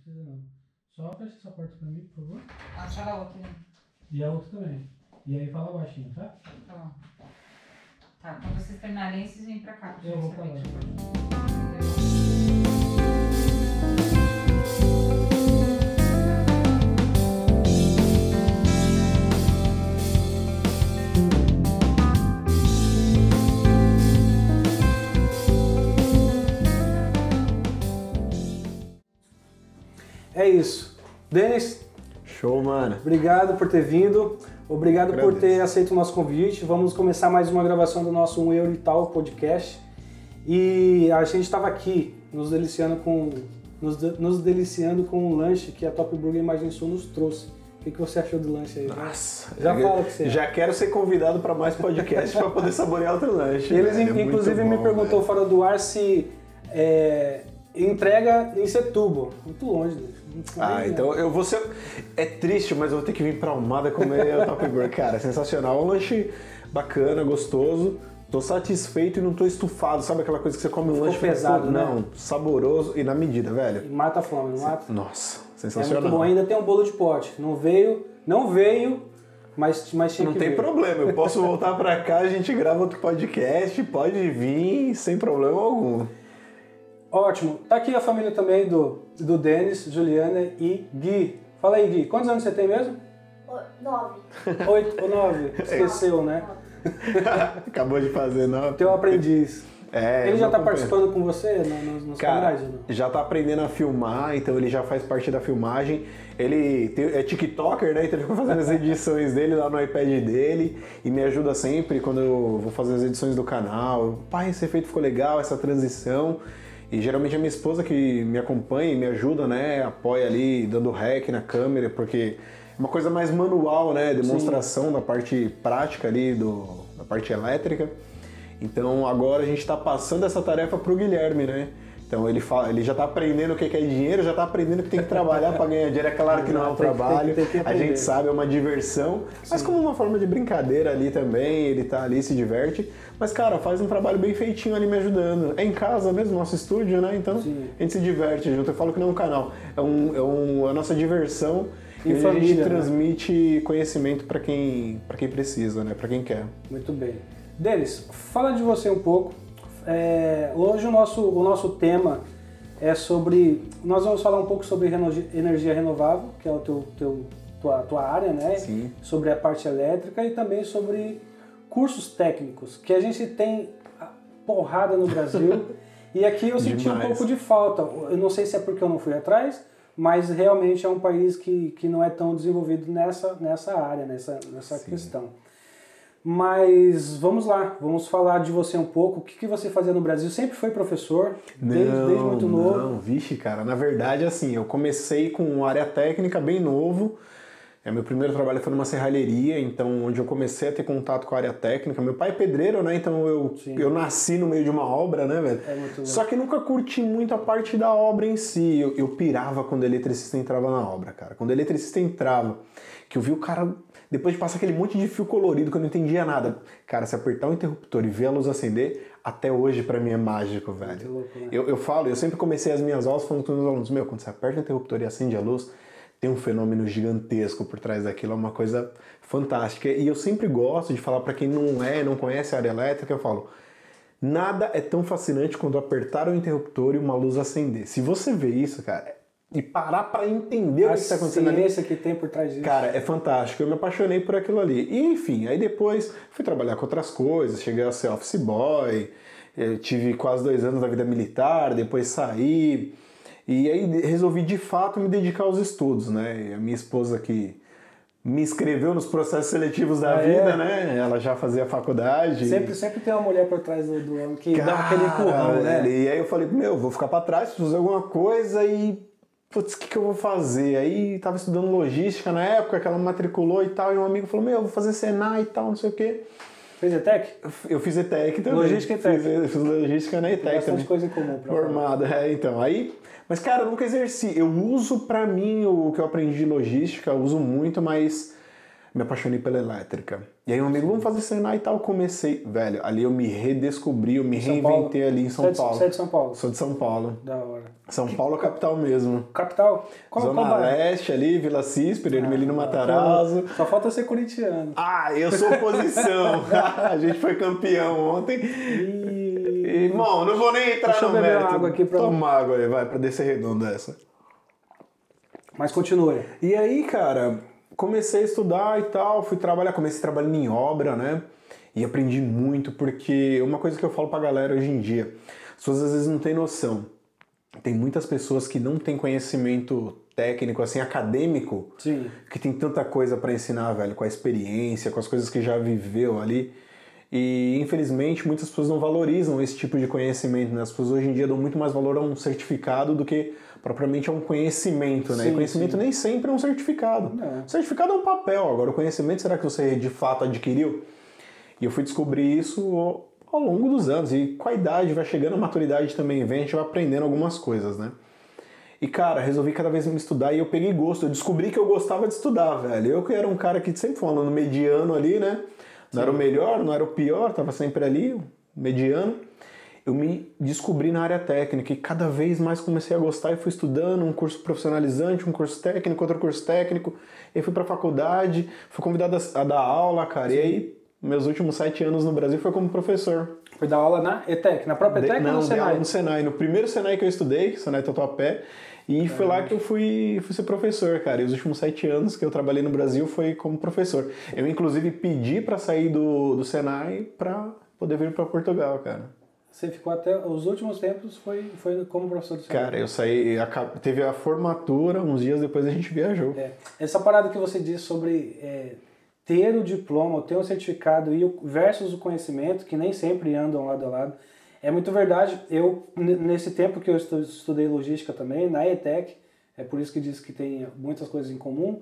precisa não. Só fecha essa porta pra mim, por favor. Achar a outra. E a outra também. E aí fala baixinho, tá? Tá. Tá, quando vocês terminarem, vocês vêm pra cá. Eu vou pra lá. É isso. Denis, Show, mano. obrigado por ter vindo. Obrigado por ter aceito o nosso convite. Vamos começar mais uma gravação do nosso 1 euro e tal podcast. E a gente estava aqui nos deliciando com um lanche que a Top Burger Imagem Sul nos trouxe. O que você achou do lanche aí? Nossa, Já fala o que você já quero ser convidado para mais podcasts para poder saborear outro lanche. Eles, velho. inclusive, me perguntou fora do ar se entrega em Setúbal. Muito longe, Denis. Então eu vou ser... É triste, mas eu vou ter que vir pra Almada comer o Top Burger. Cara, sensacional. Um lanche bacana, gostoso. Tô satisfeito e não tô estufado. Sabe aquela coisa que você come um lanche pesado, né? Não, saboroso e na medida, velho. Mata a fome, não mata? Nossa, É sensacional. muito bom. Ainda tem um bolo de pote. Não veio, mas tinha que Não tem vir. problema, eu posso voltar pra cá, a gente grava outro podcast, pode vir sem problema algum. Ótimo. Tá aqui a família também do Denis, Juliana e Gui. Fala aí, Gui. Quantos anos você tem mesmo? 9. 8 ou 9? Esqueceu, né? Acabou de fazer, não? Teu aprendiz. Ele já tá meu companheiro. participando com você nos canais? Ou não? Já tá aprendendo a filmar, então ele já faz parte da filmagem. Ele é TikToker, né? Então ele fica fazendo as edições dele lá no iPad dele e me ajuda sempre quando eu vou fazer as edições do canal. Pai, esse efeito ficou legal, essa transição. E geralmente a minha esposa que me acompanha e me ajuda, né? Apoia ali, dando rec na câmera, porque é uma coisa mais manual, né? Demonstração da parte prática ali, da parte elétrica. Então agora a gente está passando essa tarefa pro Guilherme, né? Então ele já está aprendendo o que é dinheiro, já está aprendendo que tem que trabalhar para ganhar dinheiro. É claro que não é um trabalho, a gente sabe, é uma diversão, mas como uma forma de brincadeira ali também, ele tá ali, se diverte. Mas, cara, faz um trabalho bem feitinho ali me ajudando. É em casa mesmo, nosso estúdio, né? Então a gente se diverte junto. Eu falo que não é um canal, é a nossa diversão. E família, a gente transmite conhecimento para quem precisa, né? Para quem quer. Muito bem. Denis, fala de você um pouco. Hoje o nosso tema é sobre... Nós vamos falar um pouco sobre energia renovável, que é a tua área, né? Sim. Sobre a parte elétrica e também sobre cursos técnicos, que a gente tem porrada no Brasil. E aqui eu senti um pouco de falta. Eu não sei se é porque eu não fui atrás, mas realmente é um país que não é tão desenvolvido nessa área, nessa questão. Mas vamos lá, vamos falar de você um pouco. O que você fazia no Brasil? Sempre foi professor? Desde muito novo? Não, vixe, cara. Na verdade, assim, eu comecei com área técnica bem novo. Meu primeiro trabalho foi numa serralheria, então onde eu comecei a ter contato com a área técnica. Meu pai é pedreiro, né? Então eu nasci no meio de uma obra, né, velho? Só que nunca curti muito a parte da obra em si. Eu pirava quando o eletricista entrava na obra, cara. Quando o eletricista entrava, que eu vi o cara... Depois de passar aquele monte de fio colorido que eu não entendia nada. Cara, se apertar o interruptor e ver a luz acender, até hoje pra mim é mágico, velho. Louco, né? Eu sempre comecei as minhas aulas falando com os meus alunos, quando você aperta o interruptor e acende a luz, tem um fenômeno gigantesco por trás daquilo, é uma coisa fantástica. E eu sempre gosto de falar pra quem não conhece a área elétrica, eu falo, nada é tão fascinante quando apertar o interruptor e uma luz acender. Se você vê isso, cara... E parar pra entender o que está acontecendo ali. A ciência que tem por trás disso. Cara, é fantástico. Eu me apaixonei por aquilo ali. E, enfim, aí depois fui trabalhar com outras coisas. Cheguei a ser office boy. Tive quase 2 anos da vida militar. Depois saí. E aí resolvi, de fato, me dedicar aos estudos, né? E a minha esposa que me inscreveu nos processos seletivos da vida, né? Ela já fazia faculdade. Sempre tem uma mulher por trás do homem que dá aquele empurrão, né? E aí eu falei, vou ficar pra trás, preciso fazer alguma coisa e... Putz, o que eu vou fazer? Aí tava estudando logística na época, que ela matriculou e tal, e um amigo falou, eu vou fazer Senai e tal, não sei o quê. Fez ETEC? Eu fiz ETEC também. Logística e ETEC. Fiz logística na ETEC bastante também. Coisa em comum. Formado, então. Aí, mas cara, eu nunca exerci. Eu uso pra mim o que eu aprendi de logística, eu uso muito, mas me apaixonei pela elétrica. E aí um amigo, vamos fazer Senai e tal, comecei. Velho, ali eu me redescobri, eu me reinventei ali em São Paulo. Você é de São Paulo? Sou de São Paulo. Da hora. São Paulo, capital mesmo. Capital? Zona Leste ali, Vila Císpero, Ermelino Matarazzo. Só falta ser corintiano. Ah, eu sou oposição. A gente foi campeão ontem. Irmão, não vou nem entrar no mérito. Deixa eu beber água aqui pra... Toma água aí, vai, pra descer redonda essa. Mas continue. E aí, cara, comecei a estudar e tal, fui trabalhar, comecei trabalhando em obra, né? E aprendi muito, porque uma coisa que eu falo pra galera hoje em dia, as pessoas às vezes não têm noção. Tem muitas pessoas que não têm conhecimento técnico, assim, acadêmico, sim, que tem tanta coisa pra ensinar, velho, com a experiência, com as coisas que já viveu ali. E, infelizmente, muitas pessoas não valorizam esse tipo de conhecimento, né? As pessoas hoje em dia dão muito mais valor a um certificado do que propriamente a um conhecimento, né? Sim, e conhecimento sim. Nem sempre é um certificado. Não. O certificado é um papel, agora o conhecimento, será que você de fato adquiriu? E eu fui descobrir isso ao longo dos anos, e com a idade, vai chegando, a maturidade também vem, a gente vai aprendendo algumas coisas, né? E, cara, resolvi cada vez me estudar e eu peguei gosto, eu descobri que eu gostava de estudar, velho. Eu que era um cara que sempre foi um aluno mediano ali, né? Não era o melhor, não era o pior, tava sempre ali, mediano. Eu me descobri na área técnica e cada vez mais comecei a gostar e fui estudando um curso profissionalizante, um curso técnico, outro curso técnico. E fui pra faculdade, fui convidado a dar aula, cara. Sim. E aí, meus últimos 7 anos no Brasil foi como professor. Foi dar aula na ETEC, na própria ETEC ou no Senai? Não, no Senai. No primeiro Senai que eu estudei, Senai Tatuapé. E foi lá que eu fui ser professor, cara. E os últimos 7 anos que eu trabalhei no Brasil foi como professor. Eu, inclusive, pedi pra sair do Senai pra poder vir pra Portugal, cara. Você ficou até os últimos tempos, foi como professor do Senai? Cara, eu saí, teve a formatura, uns dias depois a gente viajou. Essa parada que você disse sobre ter o diploma, ter um certificado versus o conhecimento, que nem sempre andam lado a lado, é muito verdade. Eu, nesse tempo que eu estudei logística também, na ETEC, é por isso que diz que tem muitas coisas em comum,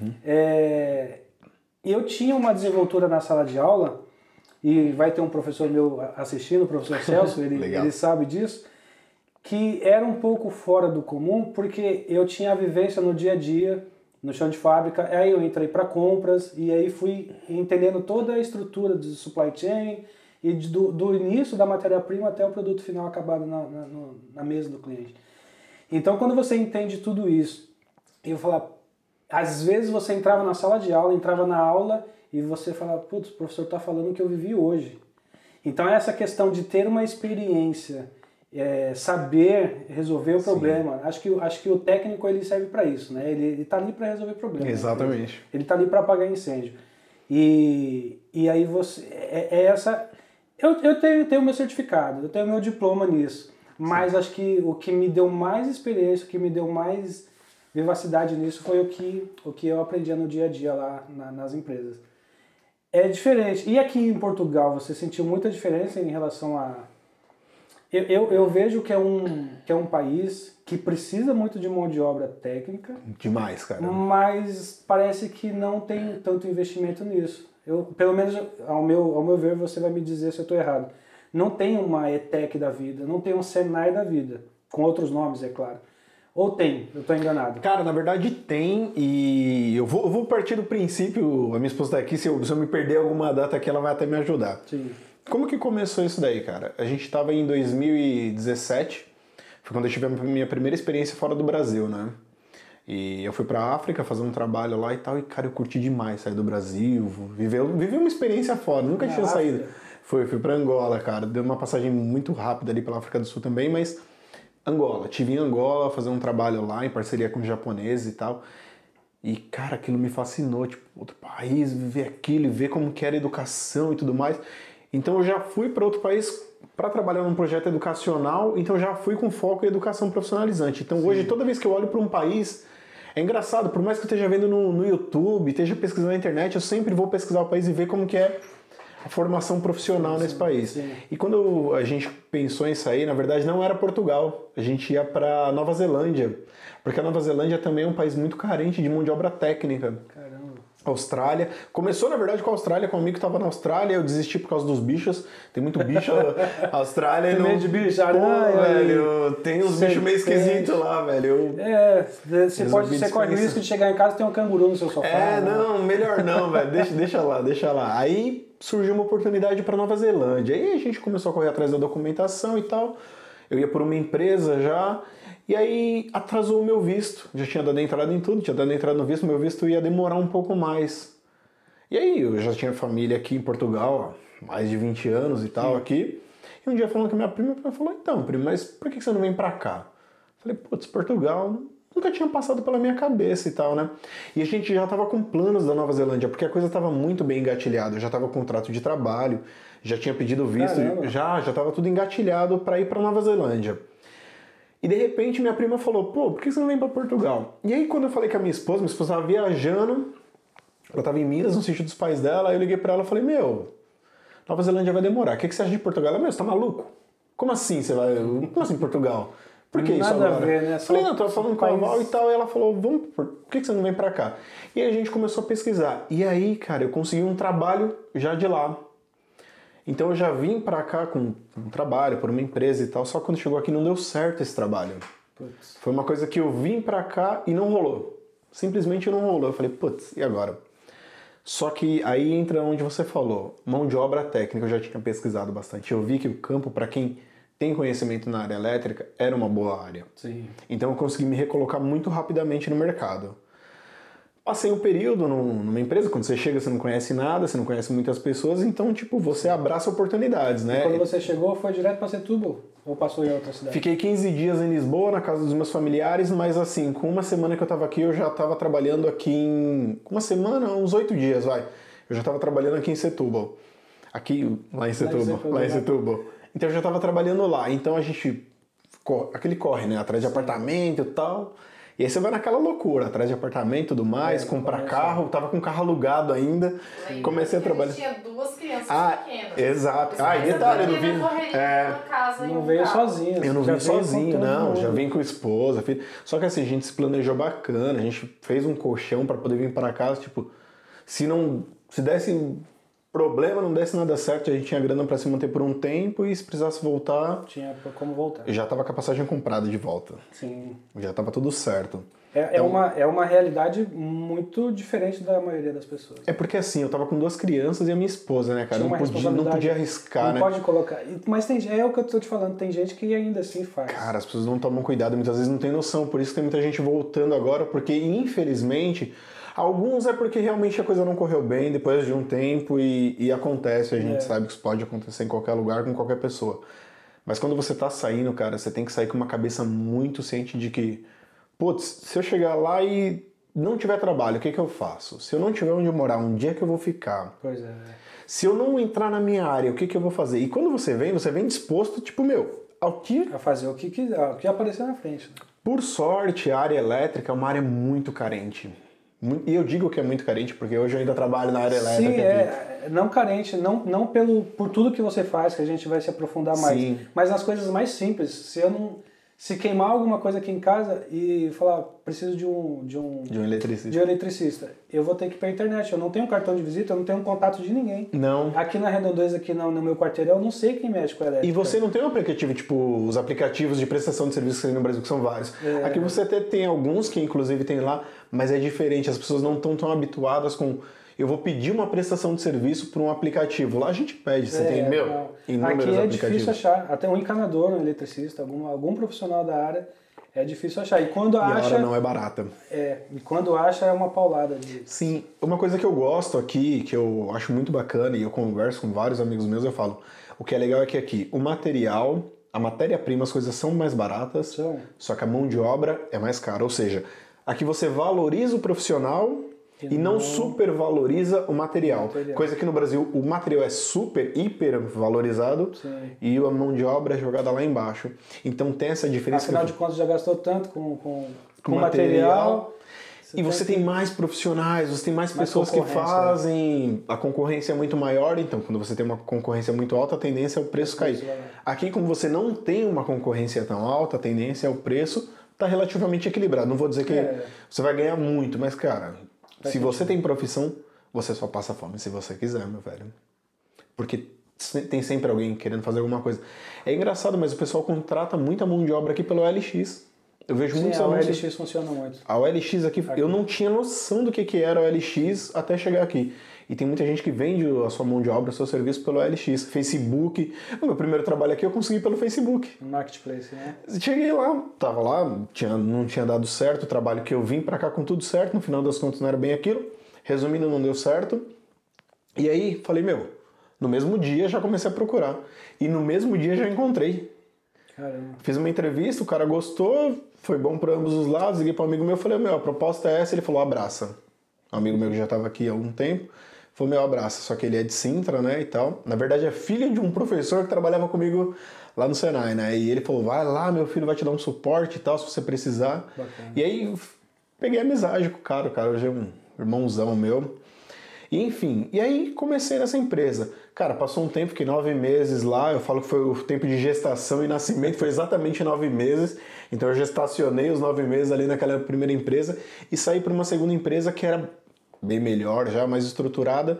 eu tinha uma desenvoltura na sala de aula, e vai ter um professor meu assistindo, o professor Celso, ele sabe disso, que era um pouco fora do comum, porque eu tinha a vivência no dia a dia, no chão de fábrica, aí eu entrei para compras, e aí fui entendendo toda a estrutura de supply chain, e do início da matéria-prima até o produto final acabado na mesa do cliente. Então, quando você entende tudo isso, eu falar, às vezes você entrava na sala de aula, entrava na aula e você falava, putz, o professor está falando o que eu vivi hoje. Então, essa questão de ter uma experiência, saber resolver o problema, acho que o técnico ele serve para isso, né? Ele está ali para resolver problemas. Exatamente. Ele está ali para apagar incêndio. E aí você... Eu tenho meu certificado, eu tenho meu diploma nisso, mas acho que o que me deu mais experiência, o que me deu mais vivacidade nisso foi o que eu aprendia no dia a dia lá nas empresas. É diferente. E aqui em Portugal, você sentiu muita diferença em relação a... Eu vejo que é um país que precisa muito de mão de obra técnica. Demais, cara. Mas parece que não tem tanto investimento nisso. Pelo menos, ao meu ver, você vai me dizer se eu estou errado. Não tem uma ETEC da vida, não tem um Senai da vida, com outros nomes, é claro. Ou tem? Eu estou enganado. Cara, na verdade tem, e eu vou partir do princípio, a minha esposa está aqui, se eu me perder alguma data aqui, ela vai até me ajudar. Sim. Como que começou isso daí, cara? A gente estava em 2017, foi quando eu tive a minha primeira experiência fora do Brasil, né? E eu fui pra África fazer um trabalho lá e tal, e cara, eu curti demais sair do Brasil, vivi uma experiência fora, nunca tinha saído. Fui pra Angola, cara, deu uma passagem muito rápida ali pela África do Sul também, mas Angola, tive em Angola fazer um trabalho lá em parceria com os japoneses e tal, e cara, aquilo me fascinou, tipo, outro país, viver aquilo, ver como que era a educação e tudo mais. Então eu já fui para outro país para trabalhar num projeto educacional, então já fui com foco em educação profissionalizante. Então hoje, toda vez que eu olho para um país, é engraçado, por mais que eu esteja vendo no YouTube, esteja pesquisando na internet, eu sempre vou pesquisar o país e ver como que é a formação profissional nesse país. Sim. E quando a gente pensou em sair, na verdade não era Portugal, a gente ia para Nova Zelândia, porque a Nova Zelândia também é um país muito carente de mão de obra técnica. Caramba. Austrália. Começou, na verdade, com a Austrália, com um amigo que tava na Austrália, eu desisti por causa dos bichos. Tem muito bicho na Austrália. Tem medo de bicho? Velho, tem uns bichos meio esquisitos lá, velho. Você corre o risco de chegar em casa e ter um canguru no seu sofá. Não, melhor não, velho. Deixa lá. Aí surgiu uma oportunidade para Nova Zelândia. Aí a gente começou a correr atrás da documentação e tal. Eu ia por uma empresa já. E aí atrasou o meu visto. Já tinha dado entrada em tudo, tinha dado entrada no visto, meu visto ia demorar um pouco mais. E aí eu já tinha família aqui em Portugal, há mais de 20 anos e tal, aqui. E um dia falando com a minha prima falou, então, prima, mas por que você não vem pra cá? Falei, putz, Portugal nunca tinha passado pela minha cabeça e tal, né? E a gente já tava com planos da Nova Zelândia, porque a coisa tava muito bem engatilhada. Eu já tava com contrato de trabalho, já tinha pedido visto, já tava tudo engatilhado pra ir pra Nova Zelândia. E de repente minha prima falou, pô, por que você não vem pra Portugal? E aí quando eu falei com a minha esposa estava viajando, ela estava em Minas, no sítio dos pais dela, aí eu liguei pra ela e falei, Nova Zelândia vai demorar, o que você acha de Portugal? Ela, você tá maluco? Como assim você vai, como assim Portugal? Por que isso agora? Nada a ver, né? Falei, não, tô falando com a Val e tal, e ela falou, por que você não vem pra cá? E aí a gente começou a pesquisar, e aí, cara, eu consegui um trabalho já de lá. Então eu já vim pra cá com um trabalho, por uma empresa e tal, só que quando chegou aqui não deu certo esse trabalho. Putz. Foi uma coisa que eu vim pra cá e não rolou. Simplesmente não rolou. Eu falei, putz, e agora? Só que aí entra onde você falou, mão de obra técnica, eu já tinha pesquisado bastante. Eu vi que o campo, para quem tem conhecimento na área elétrica, era uma boa área. Sim. Então eu consegui me recolocar muito rapidamente no mercado. Passei um período numa empresa, quando você chega você não conhece nada, você não conhece muitas pessoas, então tipo, você abraça oportunidades, né? E quando você chegou, foi direto para Setúbal? Ou passou em outra cidade? Fiquei 15 dias em Lisboa, na casa dos meus familiares, mas assim, com uma semana que eu tava aqui, eu já tava trabalhando aqui com uma semana, uns 8 dias, vai. Eu já tava trabalhando aqui em Setúbal. Lá em Setúbal. Então eu já tava trabalhando lá, então a gente, aquele corre, né, atrás de apartamento e tal... E aí você vai naquela loucura, atrás de apartamento e tudo mais, comprar carro, tava com carro alugado ainda, comecei a trabalhar. Tinha 2 crianças pequenas. Exato. E detalhe, eu não vim... Não veio sozinho. Eu não vim sozinho, não, já vim com esposa, filho. Só que assim, a gente se planejou bacana, a gente fez um colchão pra poder vir para casa, tipo, se desse problema, não desse nada certo, a gente tinha grana pra se manter por um tempo e se precisasse voltar... Tinha como voltar. Eu já tava com a passagem comprada de volta. Sim. Já tava tudo certo. É uma realidade muito diferente da maioria das pessoas. É porque assim, eu tava com 2 crianças e a minha esposa, né, cara? Não podia arriscar, né? Não pode colocar. Mas é o que eu tô te falando, tem gente que ainda assim faz. Cara, as pessoas não tomam cuidado, muitas vezes não tem noção. Por isso que tem muita gente voltando agora, porque infelizmente... Alguns é porque realmente a coisa não correu bem depois de um tempo e acontece, a gente sabe que isso pode acontecer em qualquer lugar com qualquer pessoa. Mas quando você tá saindo, cara, você tem que sair com uma cabeça muito ciente de que, putz, se eu chegar lá e não tiver trabalho, o que eu faço? Se eu não tiver onde morar, onde é que eu vou ficar? Pois é. Se eu não entrar na minha área, o que eu vou fazer? E quando você vem disposto, tipo, a fazer o que aparecer na frente. Né? Por sorte, a área elétrica é uma área muito carente. E eu digo que é muito carente porque hoje eu ainda trabalho na área elétrica. Sim, não carente, não por tudo que você faz, que a gente vai se aprofundar mais, Sim. Mas nas coisas mais simples. Se queimar alguma coisa aqui em casa e falar, preciso de um eletricista, eu vou ter que ir pra internet. Eu não tenho cartão de visita, eu não tenho um contato de ninguém. Não. Aqui na Redondeza, aqui no meu quarteirão, eu não sei quem mexe com a elétrica. E você não tem um aplicativo, tipo os aplicativos de prestação de serviços que tem no Brasil, que são vários. Aqui você até tem alguns, que inclusive tem lá, mas é diferente. As pessoas não estão tão habituadas com... Eu vou pedir uma prestação de serviço por um aplicativo. Lá a gente pede, você tem, inúmeros aplicativos. Aqui é difícil achar, até um encanador, um eletricista, algum profissional da área, é difícil achar. E quando acha... a hora não é barata. E quando acha é uma paulada. Sim, uma coisa que eu gosto aqui, que eu acho muito bacana, e eu converso com vários amigos meus, eu falo, o que é legal é que aqui, o material, a matéria-prima, as coisas são mais baratas, só que a mão de obra é mais cara. Ou seja, aqui você valoriza o profissional... E não supervaloriza o material. Coisa que no Brasil o material é super, hiper valorizado. Sim. E a mão de obra é jogada lá embaixo. Então tem essa diferença. Afinal de contas já gastou tanto com material. E você tem mais profissionais, você tem mais pessoas que fazem. A concorrência é muito maior, então quando você tem uma concorrência muito alta, a tendência é o preço cair. Aqui, como você não tem uma concorrência tão alta, a tendência é o preço tá relativamente equilibrado. Não vou dizer que você vai ganhar muito, mas cara... Se você tem profissão, você só passa fome se você quiser, meu velho. Porque tem sempre alguém querendo fazer alguma coisa. É engraçado, mas o pessoal contrata muita mão de obra aqui pelo OLX. Eu vejo muitos anúncios. A OLX funciona muito. A OLX aqui, eu não tinha noção do que era a OLX até chegar aqui. E tem muita gente que vende a sua mão de obra, o seu serviço pelo OLX. Facebook. O meu primeiro trabalho aqui eu consegui pelo Facebook. Marketplace, né? Cheguei lá, tava lá, não tinha dado certo o trabalho que eu vim pra cá com tudo certo. No final das contas não era bem aquilo. Resumindo, não deu certo. E aí, falei, no mesmo dia já comecei a procurar. E no mesmo dia já encontrei. Caramba. Fiz uma entrevista, o cara gostou, foi bom para ambos os lados. Liguei para um amigo meu, falei, a proposta é essa. Ele falou, abraça. Um amigo meu que já estava aqui há algum tempo, falou, abraça. Só que ele é de Sintra, né, e tal. Na verdade é filho de um professor que trabalhava comigo lá no Senai, né. E ele falou, vai lá, meu filho vai te dar um suporte e tal, se você precisar. Bacana. E aí peguei amizade com o cara hoje é um irmãozão meu. E enfim, e aí comecei nessa empresa. Cara, passou um tempo, que 9 meses lá, eu falo que foi o tempo de gestação e nascimento, foi exatamente 9 meses. Então eu gestacionei os 9 meses ali naquela primeira empresa e saí para uma segunda empresa que era bem melhor, já mais estruturada.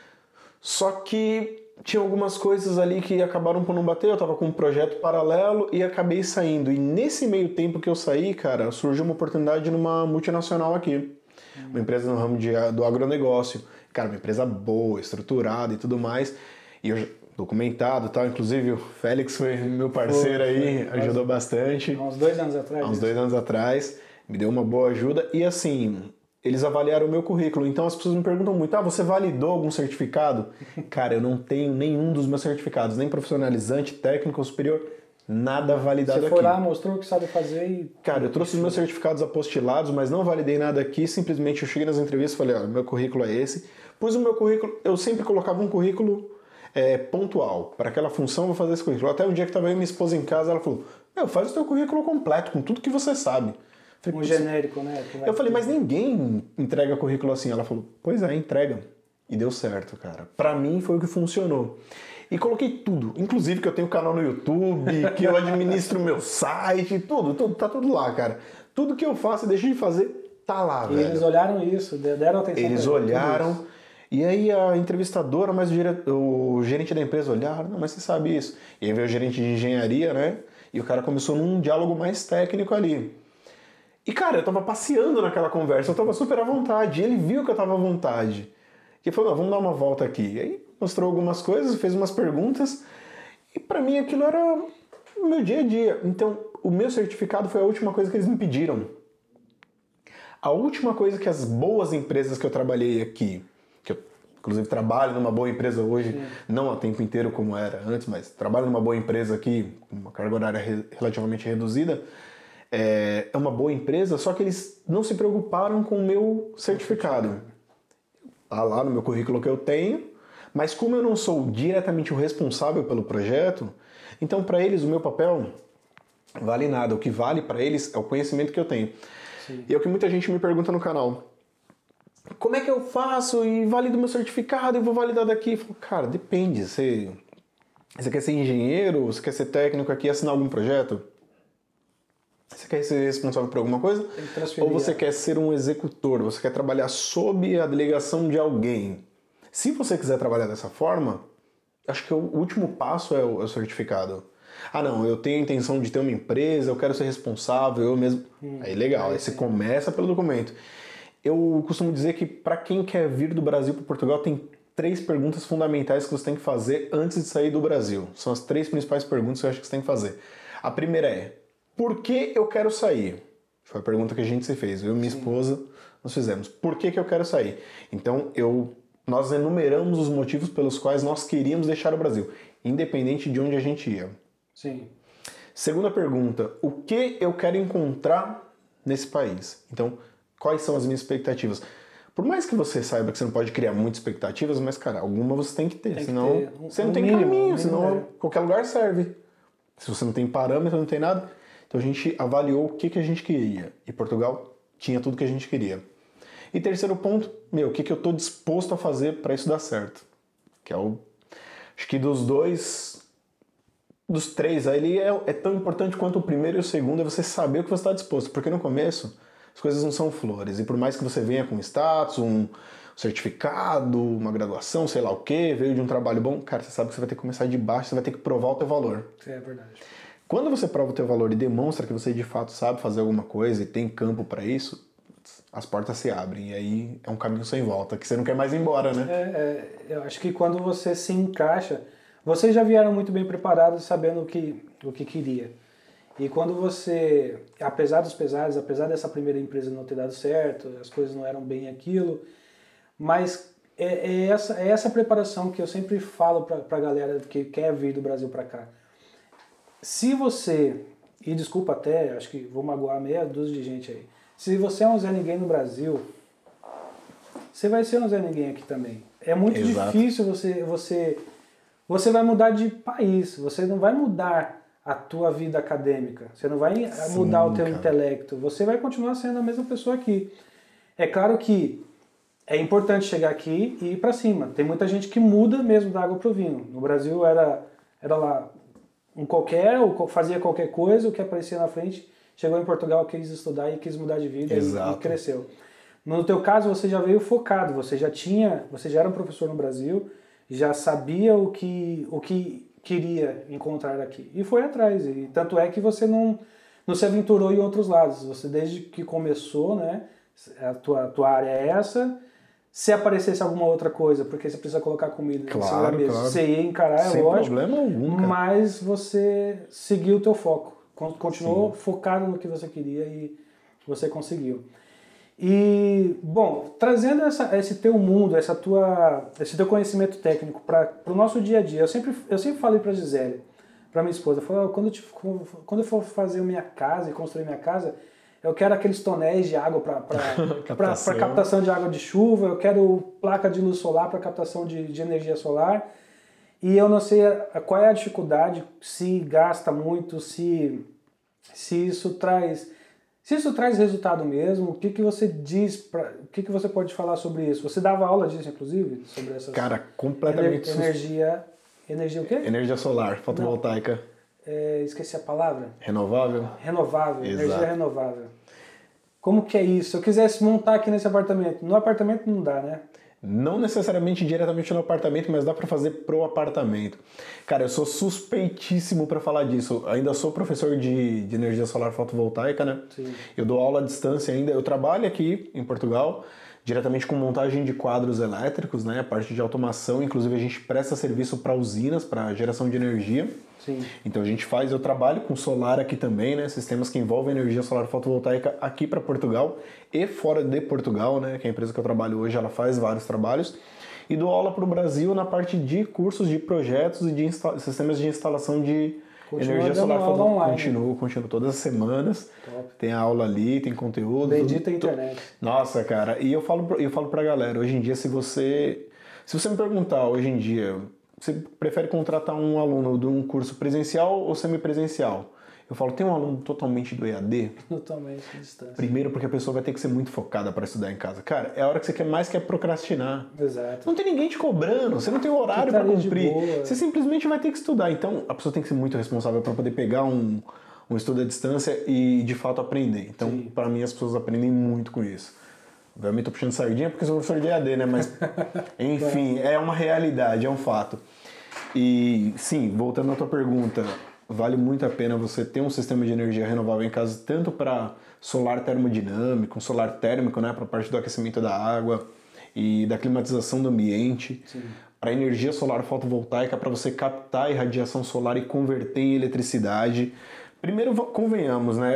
Só que tinha algumas coisas ali que acabaram por não bater, eu tava com um projeto paralelo e acabei saindo. E nesse meio tempo que eu saí, cara, surgiu uma oportunidade numa multinacional aqui. Uma empresa no ramo do agronegócio. Cara, uma empresa boa, estruturada e tudo mais. E eu documentado e tal. Inclusive o Félix foi meu parceiro aí, ajudou bastante. Há uns 2 anos atrás. Há uns 2 anos atrás. Me deu uma boa ajuda. E assim, eles avaliaram o meu currículo. Então as pessoas me perguntam muito, você validou algum certificado? Cara, eu não tenho nenhum dos meus certificados, nem profissionalizante, técnico ou superior. Nada validado aqui. Você foi lá, mostrou o que sabe fazer e... Cara, eu trouxe os meus certificados apostilados, mas não validei nada aqui. Simplesmente eu cheguei nas entrevistas e falei, meu currículo é esse. Pus o meu currículo, eu sempre colocava um currículo pontual. Para aquela função, eu vou fazer esse currículo. Até um dia que estava eu e minha esposa em casa, ela falou, faz o teu currículo completo, com tudo que você sabe. Falei, um genérico, né? Eu falei, mas ninguém entrega currículo assim. Ela falou, pois é, entrega. E deu certo, cara. Pra mim foi o que funcionou. E coloquei tudo, inclusive que eu tenho canal no YouTube, que eu administro meu site, tudo, tá tudo lá, cara. Tudo que eu faço e deixo de fazer, tá lá, velho. E eles olharam isso, deram atenção. Eles olharam, e aí a entrevistadora, mas o gerente da empresa olharam, não, mas você sabe isso. E aí veio o gerente de engenharia, né? E o cara começou num diálogo mais técnico ali. E, cara, eu tava passeando naquela conversa, eu tava super à vontade, e ele viu que eu tava à vontade. E ele falou, vamos dar uma volta aqui. E aí mostrou algumas coisas, fez umas perguntas, e pra mim aquilo era o meu dia a dia. Então, o meu certificado foi a última coisa que eles me pediram. A última coisa que as boas empresas que eu trabalhei aqui, que eu inclusive trabalho numa boa empresa hoje, não a tempo inteiro como era antes, mas trabalho numa boa empresa aqui, com uma carga horária relativamente reduzida, é uma boa empresa, só que eles não se preocuparam com o meu certificado. Tá lá no meu currículo que eu tenho, mas como eu não sou diretamente o responsável pelo projeto, então para eles o meu papel vale nada. O que vale para eles é o conhecimento que eu tenho. Sim. E é o que muita gente me pergunta no canal. Como é que eu faço e valido meu certificado e vou validar daqui? Eu falo, cara, depende. Você quer ser engenheiro? Você quer ser técnico aqui e assinar algum projeto? Você quer ser responsável por alguma coisa? Ou você quer ser um executor? Você quer trabalhar sob a delegação de alguém? Se você quiser trabalhar dessa forma, acho que o último passo é o certificado. Ah, não, eu tenho a intenção de ter uma empresa, eu quero ser responsável, eu mesmo... Aí legal, aí você começa pelo documento. Eu costumo dizer que para quem quer vir do Brasil para Portugal, tem 3 perguntas fundamentais que você tem que fazer antes de sair do Brasil. São as 3 principais perguntas que eu acho que você tem que fazer. A primeira é, por que eu quero sair? Foi a pergunta que a gente se fez. Eu e minha esposa, nós fizemos. Por que eu quero sair? Então, nós enumeramos os motivos pelos quais nós queríamos deixar o Brasil, independente de onde a gente ia. Sim. Segunda pergunta, o que eu quero encontrar nesse país? Então, quais são as minhas expectativas? Por mais que você saiba que você não pode criar muitas expectativas, mas, cara, alguma você tem que ter, senão você não tem caminho, senão qualquer lugar serve. Se você não tem parâmetro, não tem nada. Então a gente avaliou o que a gente queria. E Portugal tinha tudo que a gente queria. E terceiro ponto, o que eu estou disposto a fazer para isso dar certo? Que é acho que dos 3, aí é tão importante quanto o primeiro e o segundo, é você saber o que você está disposto. Porque no começo, as coisas não são flores. E por mais que você venha com status, um certificado, uma graduação, sei lá o quê, veio de um trabalho bom, cara, você sabe que você vai ter que começar de baixo, você vai ter que provar o teu valor. É verdade. Quando você prova o teu valor e demonstra que você de fato sabe fazer alguma coisa e tem campo para isso, as portas se abrem. E aí é um caminho sem volta, que você não quer mais ir embora, né? Eu acho que quando você se encaixa, vocês já vieram muito bem preparados, sabendo o que queria. E quando você, apesar dos pesares, apesar dessa primeira empresa não ter dado certo, as coisas não eram bem aquilo, mas é essa preparação que eu sempre falo para a galera que quer vir do Brasil para cá. Se você, e desculpa até, acho que vou magoar meia dúzia de gente aí, se você é um Zé Ninguém no Brasil, você vai ser um Zé Ninguém aqui também. É muito difícil você vai mudar de país, você não vai mudar a tua vida acadêmica, você não vai mudar o teu intelecto, você vai continuar sendo a mesma pessoa aqui. É claro que é importante chegar aqui e ir para cima. Tem muita gente que muda mesmo da água pro vinho. No Brasil era lá um qualquer, ou fazia qualquer coisa, o que aparecia na frente, chegou em Portugal, quis estudar e quis mudar de vida e cresceu. No teu caso, você já veio focado, você já era um professor no Brasil, já sabia o que queria encontrar aqui. E foi atrás. E tanto é que você não se aventurou em outros lados. Você, desde que começou, né, a tua área é essa. Se aparecesse alguma outra coisa, porque você precisa colocar comida claro, mesa, claro. você ia encarar, sem lógico. Problema algum, cara. Mas você seguiu o teu foco. Continuou focado no que você queria e você conseguiu. E, bom, trazendo esse teu mundo, esse teu conhecimento técnico para o nosso dia a dia, eu sempre falei para a Gisele, para minha esposa, eu falei, quando eu for fazer minha casa e construir minha casa, eu quero aqueles tonéis de água para captação de água de chuva, eu quero placa de luz solar para captação de energia solar, e eu não sei qual é a dificuldade, se gasta muito, se isso traz resultado mesmo. O que você diz, o que você pode falar sobre isso? Você dava aula disso, inclusive? Sobre essas... Cara, completamente... Energia o quê? Energia solar, fotovoltaica. Esqueci a palavra. Renovável? Renovável, exato. Energia renovável. Como que é isso? Se eu quisesse montar aqui nesse apartamento, no apartamento não dá, né? Não necessariamente diretamente no apartamento, mas dá para fazer pro apartamento. Cara, eu sou suspeitíssimo para falar disso. Ainda sou professor de energia solar fotovoltaica, né? Sim. Eu dou aula à distância ainda. Eu trabalho aqui em Portugal, diretamente com montagem de quadros elétricos, né? A parte de automação, inclusive a gente presta serviço para usinas, para geração de energia. Sim. Então eu trabalho com solar aqui também, né? Sistemas que envolvem energia solar fotovoltaica aqui para Portugal e fora de Portugal, né? Que é a empresa que eu trabalho hoje, ela faz vários trabalhos. E dou aula para o Brasil na parte de cursos, de projetos e de sistemas de instalação de energia solar fotovoltaica. Continuo todas as semanas. Top. Tem aula ali, tem conteúdo. Bendita internet. Nossa, cara. E eu falo pra galera, hoje em dia, se você me perguntar hoje em dia, você prefere contratar um aluno de um curso presencial ou semipresencial? Eu falo, tem um aluno totalmente do EAD? Totalmente à distância. Primeiro porque a pessoa vai ter que ser muito focada para estudar em casa. Cara, é a hora que você quer procrastinar. Exato. Não tem ninguém te cobrando, você não tem horário para cumprir. Você simplesmente vai ter que estudar. Então, a pessoa tem que ser muito responsável para poder pegar um estudo à distância e, de fato, aprender. Então, para mim, as pessoas aprendem muito com isso. Obviamente, estou puxando sardinha porque sou professor de EAD, né? Mas, enfim, é uma realidade, é um fato. E, sim, voltando à tua pergunta, vale muito a pena você ter um sistema de energia renovável em casa, tanto para solar termodinâmico, solar térmico, né? Para a parte do aquecimento da água e da climatização do ambiente. Para energia solar fotovoltaica, para você captar a irradiação solar e converter em eletricidade. Primeiro, convenhamos, né?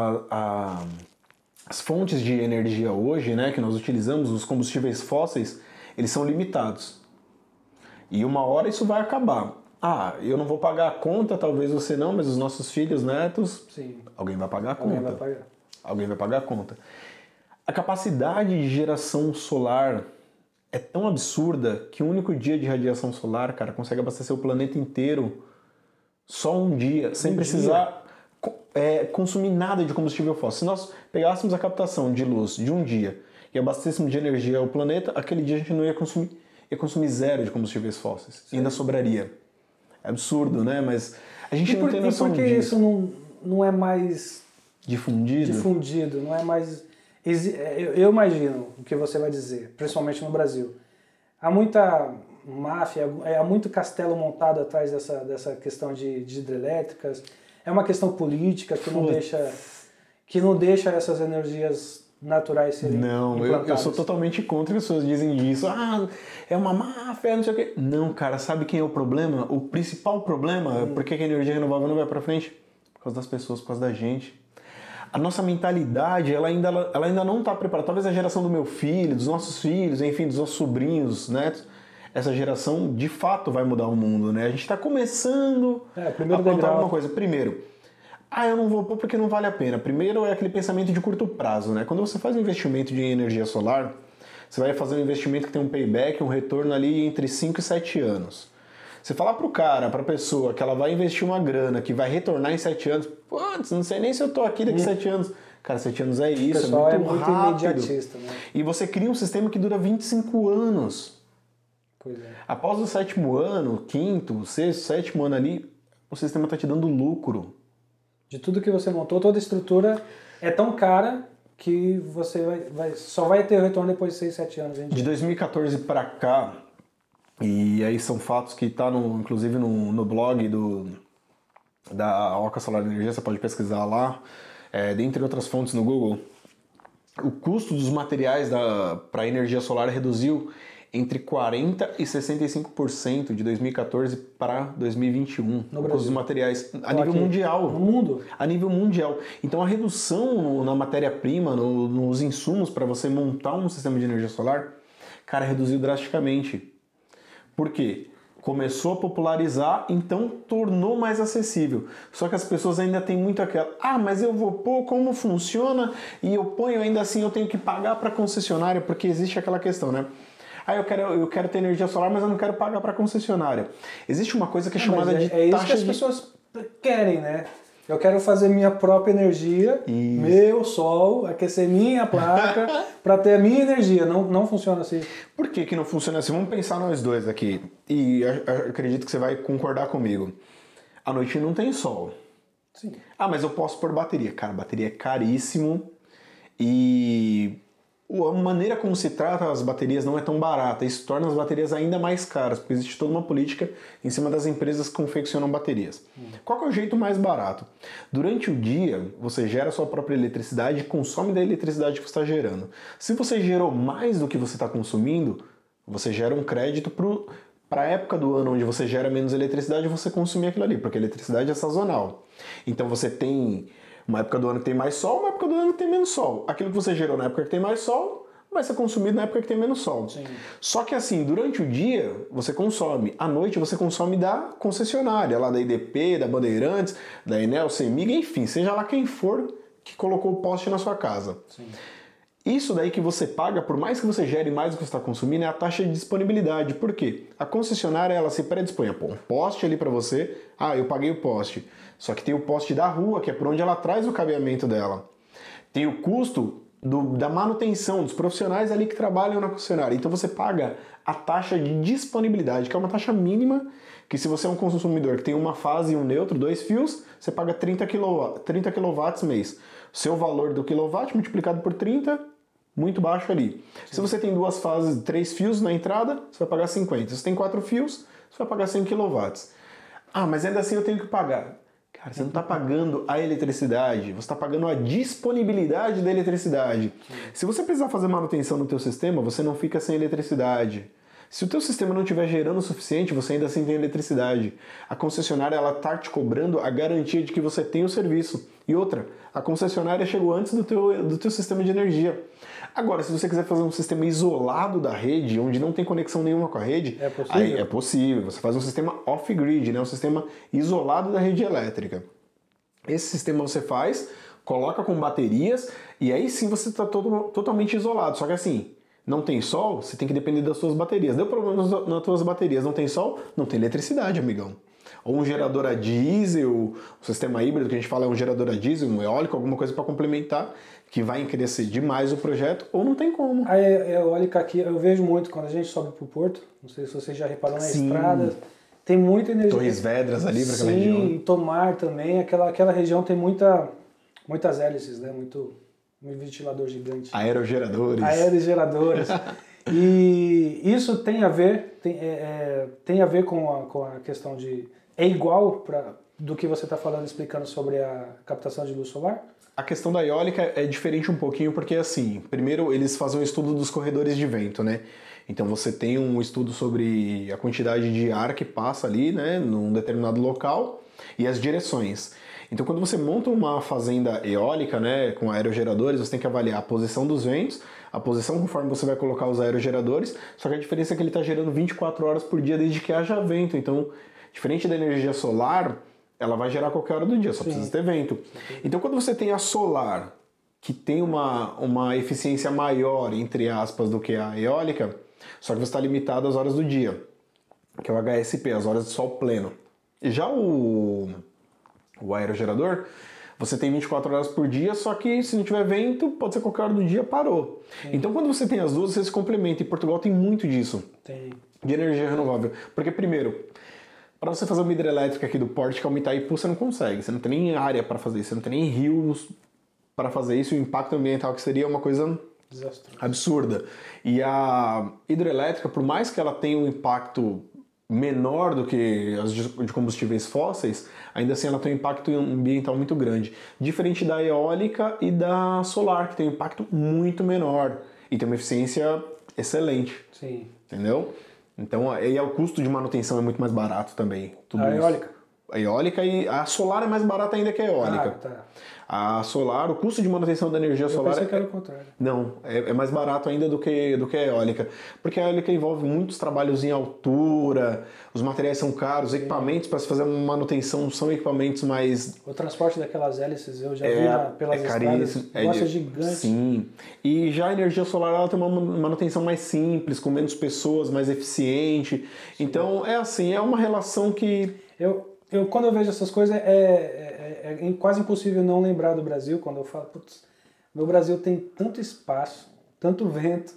As fontes de energia hoje, né, que nós utilizamos, os combustíveis fósseis, eles são limitados. E uma hora isso vai acabar. Eu não vou pagar a conta, talvez você não, mas os nossos filhos, netos, Sim. Alguém vai pagar a conta. Alguém vai pagar a conta. A capacidade de geração solar é tão absurda que um único dia de radiação solar, cara, consegue abastecer o planeta inteiro só um dia, sem precisar consumir nada de combustível fóssil. Se nós pegássemos a captação de luz de um dia e abastecêssemos de energia o planeta, aquele dia a gente não ia consumir zero de combustíveis fósseis. E ainda sobraria. É absurdo, né? Mas a gente não tem noção disso. E por que isso não é mais difundido? Não é mais Eu imagino o que você vai dizer, principalmente no Brasil. Há muita máfia, há muito castelo montado atrás dessa questão de hidrelétricas. É uma questão política que não deixa essas energias naturais serem implantadas. Eu sou totalmente contra que as pessoas dizem disso. É uma máfia, não sei o quê. Não, cara, sabe quem é o problema? O principal problema, por que a energia renovável não vai pra frente? Por causa das pessoas, por causa da gente. A nossa mentalidade, ela ainda não está preparada. Talvez a geração do meu filho, dos nossos filhos, enfim, dos nossos sobrinhos, netos, essa geração de fato vai mudar o mundo, né? A gente está começando a plantar alguma coisa. Primeiro, eu não vou pôr porque não vale a pena. Primeiro é aquele pensamento de curto prazo, né? Quando você faz um investimento de energia solar, você vai fazer um investimento que tem um payback, um retorno ali entre 5 e 7 anos. Você falar pro cara, pra pessoa, que ela vai investir uma grana, que vai retornar em 7 anos, putz, não sei nem se eu tô aqui daqui 7 anos. Cara, 7 anos é isso, pessoal é muito rápido. imediatista, né? E você cria um sistema que dura 25 anos. Pois é. Após o 7º ano, 5º, 6º, 7º ano ali, o sistema tá te dando lucro. De tudo que você montou, toda a estrutura é tão cara que você só vai ter o retorno depois de 6, 7 anos. De 2014 para cá, e aí são fatos que tá inclusive no blog da Oca Solar Energia, você pode pesquisar lá, dentre outras fontes no Google, o custo dos materiais para energia solar reduziu entre 40% e 65% de 2014 para 2021. No custo dos materiais a nível mundial. No mundo? A nível mundial. Então a redução na matéria-prima, nos insumos para você montar um sistema de energia solar, cara, reduziu drasticamente. Por quê? Começou a popularizar, então tornou mais acessível. Só que as pessoas ainda têm muito aquela, mas eu vou pôr, como funciona? E eu ponho, ainda assim eu tenho que pagar para a concessionária, porque existe aquela questão, né? Eu quero ter energia solar, mas eu não quero pagar para a concessionária. Existe uma coisa que é chamada de taxa. É isso que as pessoas querem, né? Eu quero fazer minha própria energia, meu sol, aquecer minha placa para ter a minha energia. Não funciona assim. Por que não funciona assim? Vamos pensar nós dois aqui. E acredito que você vai concordar comigo. À noite não tem sol. Sim. Mas eu posso pôr bateria. Cara, bateria é caríssimo e a maneira como se trata as baterias não é tão barata. Isso torna as baterias ainda mais caras, porque existe toda uma política em cima das empresas que confeccionam baterias. Qual que é o jeito mais barato? Durante o dia, você gera a sua própria eletricidade e consome da eletricidade que você está gerando. Se você gerou mais do que você está consumindo, você gera um crédito para a época do ano onde você gera menos eletricidade, você consumir aquilo ali, porque a eletricidade é sazonal. Então você tem uma época do ano que tem mais sol, uma época do ano que tem menos sol. Aquilo que você gerou na época que tem mais sol vai ser consumido na época que tem menos sol. Sim. Só que assim, durante o dia você consome, à noite você consome da concessionária, lá da IDP, da Bandeirantes, da Enel, Cemig, enfim, seja lá quem for que colocou o poste na sua casa. Sim. Isso daí que você paga, por mais que você gere mais do que você está consumindo, é a taxa de disponibilidade. Por quê? A concessionária, ela se predispõe a pôr um poste ali para você. Eu paguei o poste. Só que tem o poste da rua, que é por onde ela traz o cabeamento dela. Tem o custo da manutenção, dos profissionais ali que trabalham na concessionária. Então você paga a taxa de disponibilidade, que é uma taxa mínima, que se você é um consumidor que tem uma fase e um neutro, 2 fios, você paga 30 kW mês. Seu valor do quilowatt multiplicado por 30, muito baixo ali. Sim. Se você tem 2 fases, 3 fios na entrada, você vai pagar 50. Se você tem 4 fios, você vai pagar 100 kW. Mas ainda assim eu tenho que pagar. Cara, você não está pagando a eletricidade, você está pagando a disponibilidade da eletricidade. Sim. Se você precisar fazer manutenção no teu sistema, você não fica sem eletricidade. Se o teu sistema não estiver gerando o suficiente, você ainda assim tem eletricidade. A concessionária ela está te cobrando a garantia de que você tem o serviço. E outra, a concessionária chegou antes do teu sistema de energia. Agora, se você quiser fazer um sistema isolado da rede, onde não tem conexão nenhuma com a rede, aí é possível. Você faz um sistema off-grid, né? Um sistema isolado da rede elétrica. Esse sistema você faz, coloca com baterias, e aí sim você está totalmente isolado. Só que assim, não tem sol, você tem que depender das suas baterias. Deu problema nas tuas baterias, não tem sol, não tem eletricidade, amigão. Ou um gerador a diesel, um sistema híbrido, que a gente fala é um gerador a diesel, um eólico, alguma coisa para complementar, que vai encarecer demais o projeto, ou não tem como. A eólica aqui, eu vejo muito quando a gente sobe para o porto, não sei se você já reparou na estrada, tem muita energia. Torres Vedras ali para aquela região. Sim, Tomar também, aquela região tem muitas hélices, né? Muito Um ventilador gigante. Aerogeradores. Aerogeradores. E isso tem a ver, tem a ver com a questão de... É igual do que você está falando, explicando sobre a captação de luz solar? A questão da eólica é diferente um pouquinho porque, assim, primeiro eles fazem um estudo dos corredores de vento, né? Então você tem um estudo sobre a quantidade de ar que passa ali, né, num determinado local e as direções. Então quando você monta uma fazenda eólica, né, com aerogeradores, você tem que avaliar a posição dos ventos, a posição conforme você vai colocar os aerogeradores, só que a diferença é que ele está gerando 24 horas por dia desde que haja vento. Então, diferente da energia solar, ela vai gerar a qualquer hora do dia, só precisa ter vento. Então quando você tem a solar, que tem uma eficiência maior, entre aspas, do que a eólica, só que você está limitado às horas do dia, que é o HSP, as horas de sol pleno. E já o aerogerador, você tem 24 horas por dia, só que se não tiver vento, pode ser qualquer hora do dia, parou. Sim. Então quando você tem as duas, você se complementa. E Portugal tem muito disso, de energia renovável. Porque primeiro, para você fazer uma hidrelétrica aqui do Porto, que é o Itaipu, você não consegue. Você não tem nem área para fazer isso, você não tem nem rios para fazer isso. O impacto ambiental que seria uma coisa absurda. E a hidrelétrica, por mais que ela tenha um impacto menor do que as de combustíveis fósseis, ainda assim ela tem um impacto ambiental muito grande. Diferente da eólica e da solar, que tem um impacto muito menor e tem uma eficiência excelente. Sim. Entendeu? Então, aí o custo de manutenção é muito mais barato também. Eólica? A eólica e a solar é mais barata ainda que a eólica. Tá. A solar, o custo de manutenção da energia solar... Eu pensei que era o contrário. Não, é mais barato ainda do que a eólica. Porque a eólica envolve muitos trabalhos em altura, os materiais são caros, equipamentos para se fazer uma manutenção são equipamentos mais... O transporte daquelas hélices eu já vi pelas estradas, negócio gigante. Sim, e já a energia solar ela tem uma manutenção mais simples, com menos pessoas, mais eficiente. Sim. Então, é assim, é uma relação que... Quando eu vejo essas coisas, é quase impossível não lembrar do Brasil, quando eu falo, putz, meu Brasil tem tanto espaço, tanto vento,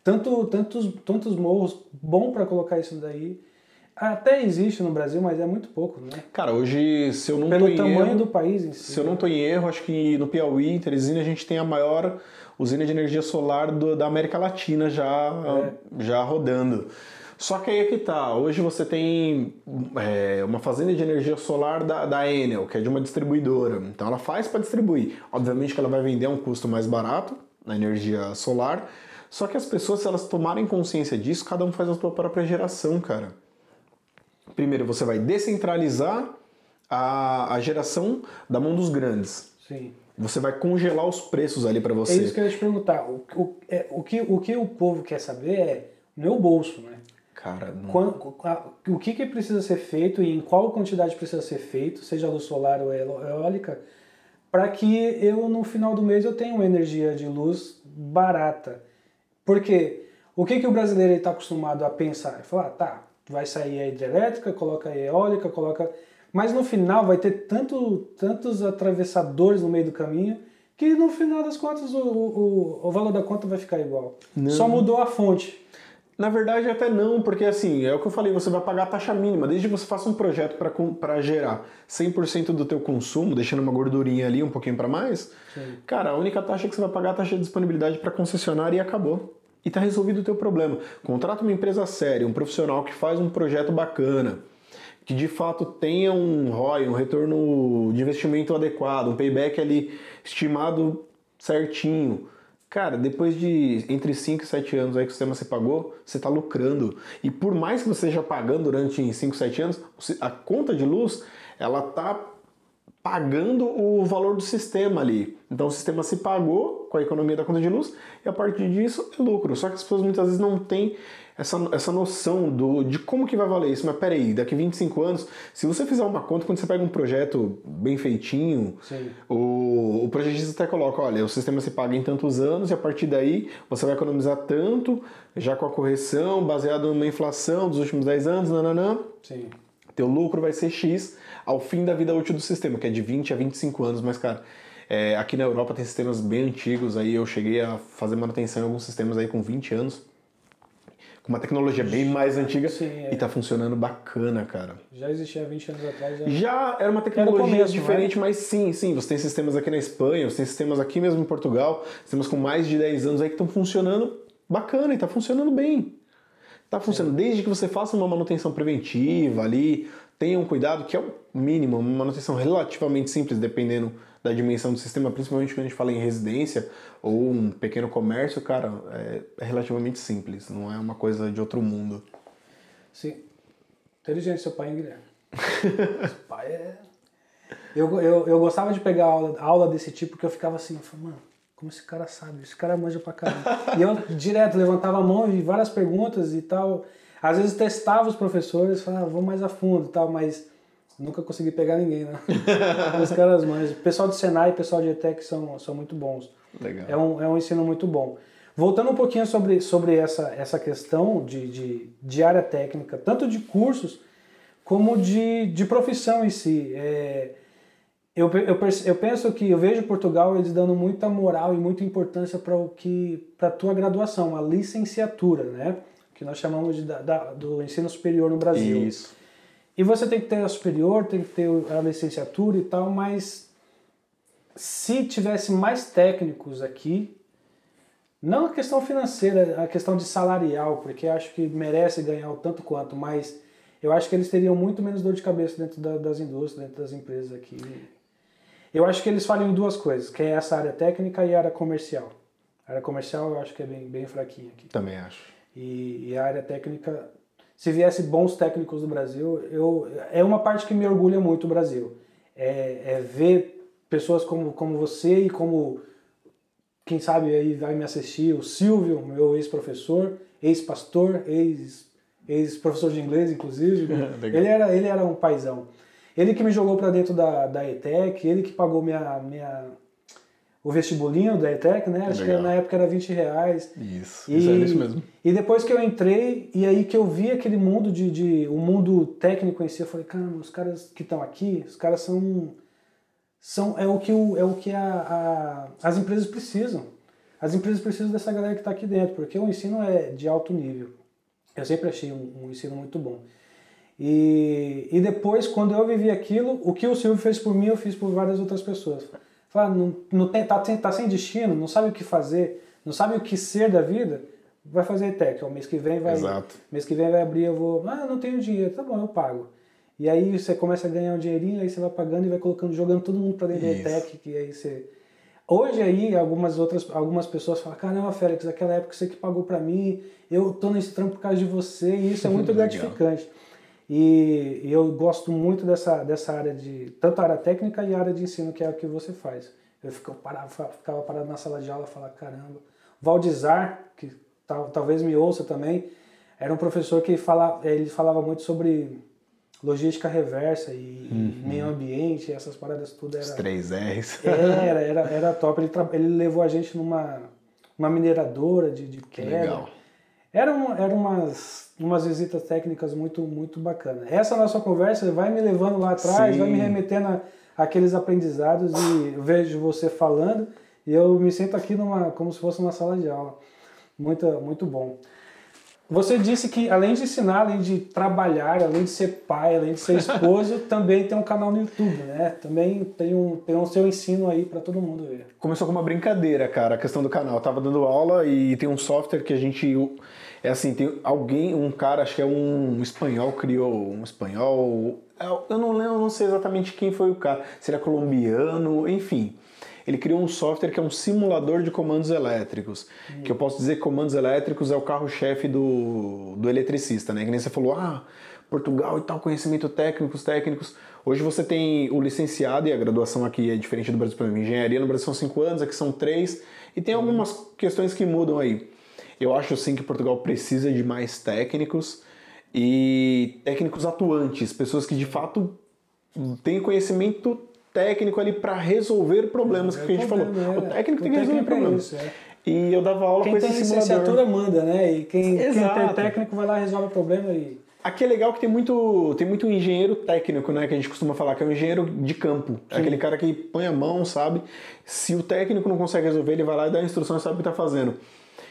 tantos morros, bom para colocar isso daí. Até existe no Brasil, mas é muito pouco, né? Cara, hoje, se eu não Pelo tamanho do país em si. Se eu não estou em erro, acho que no Piauí, em Teresina, a gente tem a maior usina de energia solar da América Latina já rodando. Só que aí é que tá, hoje você tem uma fazenda de energia solar da Enel, que é de uma distribuidora, então ela faz para distribuir. Obviamente que ela vai vender a um custo mais barato, na energia solar, só que as pessoas, se elas tomarem consciência disso, cada um faz a sua própria geração, cara. Primeiro, você vai descentralizar a geração da mão dos grandes. Sim. Você vai congelar os preços ali para você. É isso que eu ia te perguntar. O que o povo quer saber é o meu bolso, né? Cara, não... O que precisa ser feito e em qual quantidade precisa ser feito, seja luz solar ou eólica, para que eu, no final do mês, eu tenha uma energia de luz barata. Porque o que o brasileiro está acostumado a pensar? Ele fala, tá, vai sair a hidrelétrica, coloca a eólica, coloca... Mas no final vai ter tantos atravessadores no meio do caminho que no final das contas o valor da conta vai ficar igual. Não. Só mudou a fonte. Na verdade, até não, porque assim, é o que eu falei, você vai pagar a taxa mínima, desde que você faça um projeto para gerar 100% do teu consumo, deixando uma gordurinha ali, um pouquinho para mais, sim, cara, a única taxa que você vai pagar é a taxa de disponibilidade para concessionária e acabou. E tá resolvido o teu problema. Contrata uma empresa séria, um profissional que faz um projeto bacana, que de fato tenha um ROI, um retorno de investimento adequado, um payback ali estimado certinho. Cara, depois de entre 5 e 7 anos aí que o sistema você pagou, você está lucrando. E por mais que você esteja pagando durante 5, 7 anos, a conta de luz, ela está pagando o valor do sistema ali. Então o sistema se pagou com a economia da conta de luz e a partir disso é lucro. Só que as pessoas muitas vezes não têm essa noção de como que vai valer isso. Mas peraí, daqui 25 anos, se você fizer uma conta, quando você pega um projeto bem feitinho, o projetista até coloca, olha, o sistema se paga em tantos anos e a partir daí você vai economizar tanto, já com a correção, baseado numa inflação dos últimos 10 anos, nananã. Sim. Teu lucro vai ser X ao fim da vida útil do sistema, que é de 20 a 25 anos, mas cara, aqui na Europa tem sistemas bem antigos, aí eu cheguei a fazer manutenção em alguns sistemas aí com 20 anos, uma tecnologia bem mais antiga Sim, e tá funcionando bacana, cara. Já existia há 20 anos atrás. Já era uma tecnologia começo, diferente, mas sim, você tem sistemas aqui na Espanha, você tem sistemas aqui mesmo em Portugal, sistemas com mais de 10 anos aí que estão funcionando bacana e tá funcionando bem. Tá funcionando, desde que você faça uma manutenção preventiva ali, tenha um cuidado, que é o mínimo, uma manutenção relativamente simples, dependendo da dimensão do sistema, principalmente quando a gente fala em residência ou um pequeno comércio, cara, é relativamente simples, não é uma coisa de outro mundo. Sim. Inteligente seu pai, hein, Guilherme? Seu pai é... Eu gostava de pegar aula desse tipo, porque eu ficava assim, eu falava, mano, como esse cara sabe? Esse cara manja pra caramba. E eu direto levantava a mão e várias perguntas e tal. Às vezes testava os professores, falava, vou mais a fundo e tal, mas nunca consegui pegar ninguém, né? Os caras manjam. O pessoal de Senai e o pessoal de ETEC são muito bons. Legal. É um ensino muito bom. Voltando um pouquinho sobre essa questão de área técnica, tanto de cursos como de profissão em si. Eu penso que eu vejo Portugal eles dando muita moral e muita importância para a tua graduação, a licenciatura, né? Que nós chamamos do ensino superior no Brasil. Isso. E você tem que ter a superior, tem que ter a licenciatura e tal, mas se tivesse mais técnicos aqui, não a questão financeira, a questão de salarial, porque acho que merece ganhar o tanto quanto, mas eu acho que eles teriam muito menos dor de cabeça dentro das indústrias, dentro das empresas aqui. Eu acho que eles falham em duas coisas, que é essa área técnica e a área comercial. A área comercial eu acho que é bem fraquinha aqui. Também acho. E a área técnica, se viesse bons técnicos do Brasil, é uma parte que me orgulha muito o Brasil. É ver pessoas como você e como, quem sabe aí vai me assistir, o Silvio, meu ex-professor, ex-pastor, ex-professor de inglês, inclusive. Ele era um paizão. Ele que me jogou para dentro da ETEC, ele que pagou o vestibulinho da ETEC, né? Acho que na época era R$20. Isso, isso mesmo. E depois que eu entrei, e aí que eu vi aquele mundo o mundo técnico em si, eu falei, caramba, os caras que estão aqui, os caras é o que as empresas precisam. As empresas precisam dessa galera que está aqui dentro, porque o ensino é de alto nível. Eu sempre achei um ensino muito bom. E depois, quando eu vivi aquilo, o que o Silvio fez por mim, eu fiz por várias outras pessoas. Fala, tá sem destino, não sabe o que fazer, não sabe o que ser da vida, vai fazer ETEC. O mês que vem vai abrir, eu não tenho dinheiro, tá bom, eu pago. E aí você começa a ganhar um dinheirinho, aí você vai pagando e vai jogando todo mundo pra dentro da ETEC, que aí você... Hoje aí, algumas pessoas falam, caramba, Félix, naquela época você que pagou pra mim, eu tô nesse trampo por causa de você, e isso é muito gratificante. E eu gosto muito dessa área tanto a área técnica e a área de ensino, que é o que você faz. Eu ficava parado na sala de aula e falava, caramba. Valdizar, que talvez me ouça também, era um professor que ele falava muito sobre logística reversa e meio ambiente, essas paradas tudo. Os 3 R's. Era top. Ele levou a gente numa mineradora de pedra. Legal. Eram umas visitas técnicas muito, muito bacanas. Essa nossa conversa vai me levando lá atrás, vai me remetendo àqueles aprendizados e eu vejo você falando e eu me sinto aqui como se fosse uma sala de aula. Muito, muito bom. Você disse que além de ensinar, além de trabalhar, além de ser pai, além de ser esposo, também tem um canal no YouTube, né? Também tem um seu ensino aí para todo mundo ver. Começou com uma brincadeira, cara, a questão do canal. Eu tava dando aula e tem um software que a gente... tem um cara, acho que é um espanhol, criou um espanhol... Eu não sei exatamente quem foi o cara, se ele é colombiano, enfim... Ele criou um software que é um simulador de comandos elétricos. Que eu posso dizer que comandos elétricos é o carro-chefe do eletricista, né? Que nem você falou, Portugal e tal, conhecimento técnicos. Hoje você tem o licenciado, e a graduação aqui é diferente do Brasil, por exemplo, engenharia no Brasil são 5 anos, aqui são 3, e tem algumas questões que mudam aí. Eu acho sim que Portugal precisa de mais técnicos, e técnicos atuantes, pessoas que de fato têm conhecimento técnico ali para resolver problemas que a gente falou. O técnico tem que resolver problemas. E eu dava aula com esse simulador. Quem tem licenciatura manda, né? E quem tem técnico vai lá e resolve o problema. Aqui é legal que tem muito engenheiro técnico, né? Que a gente costuma falar, que é um engenheiro de campo. É aquele cara que põe a mão, sabe? Se o técnico não consegue resolver, ele vai lá e dá a instrução e sabe o que está fazendo.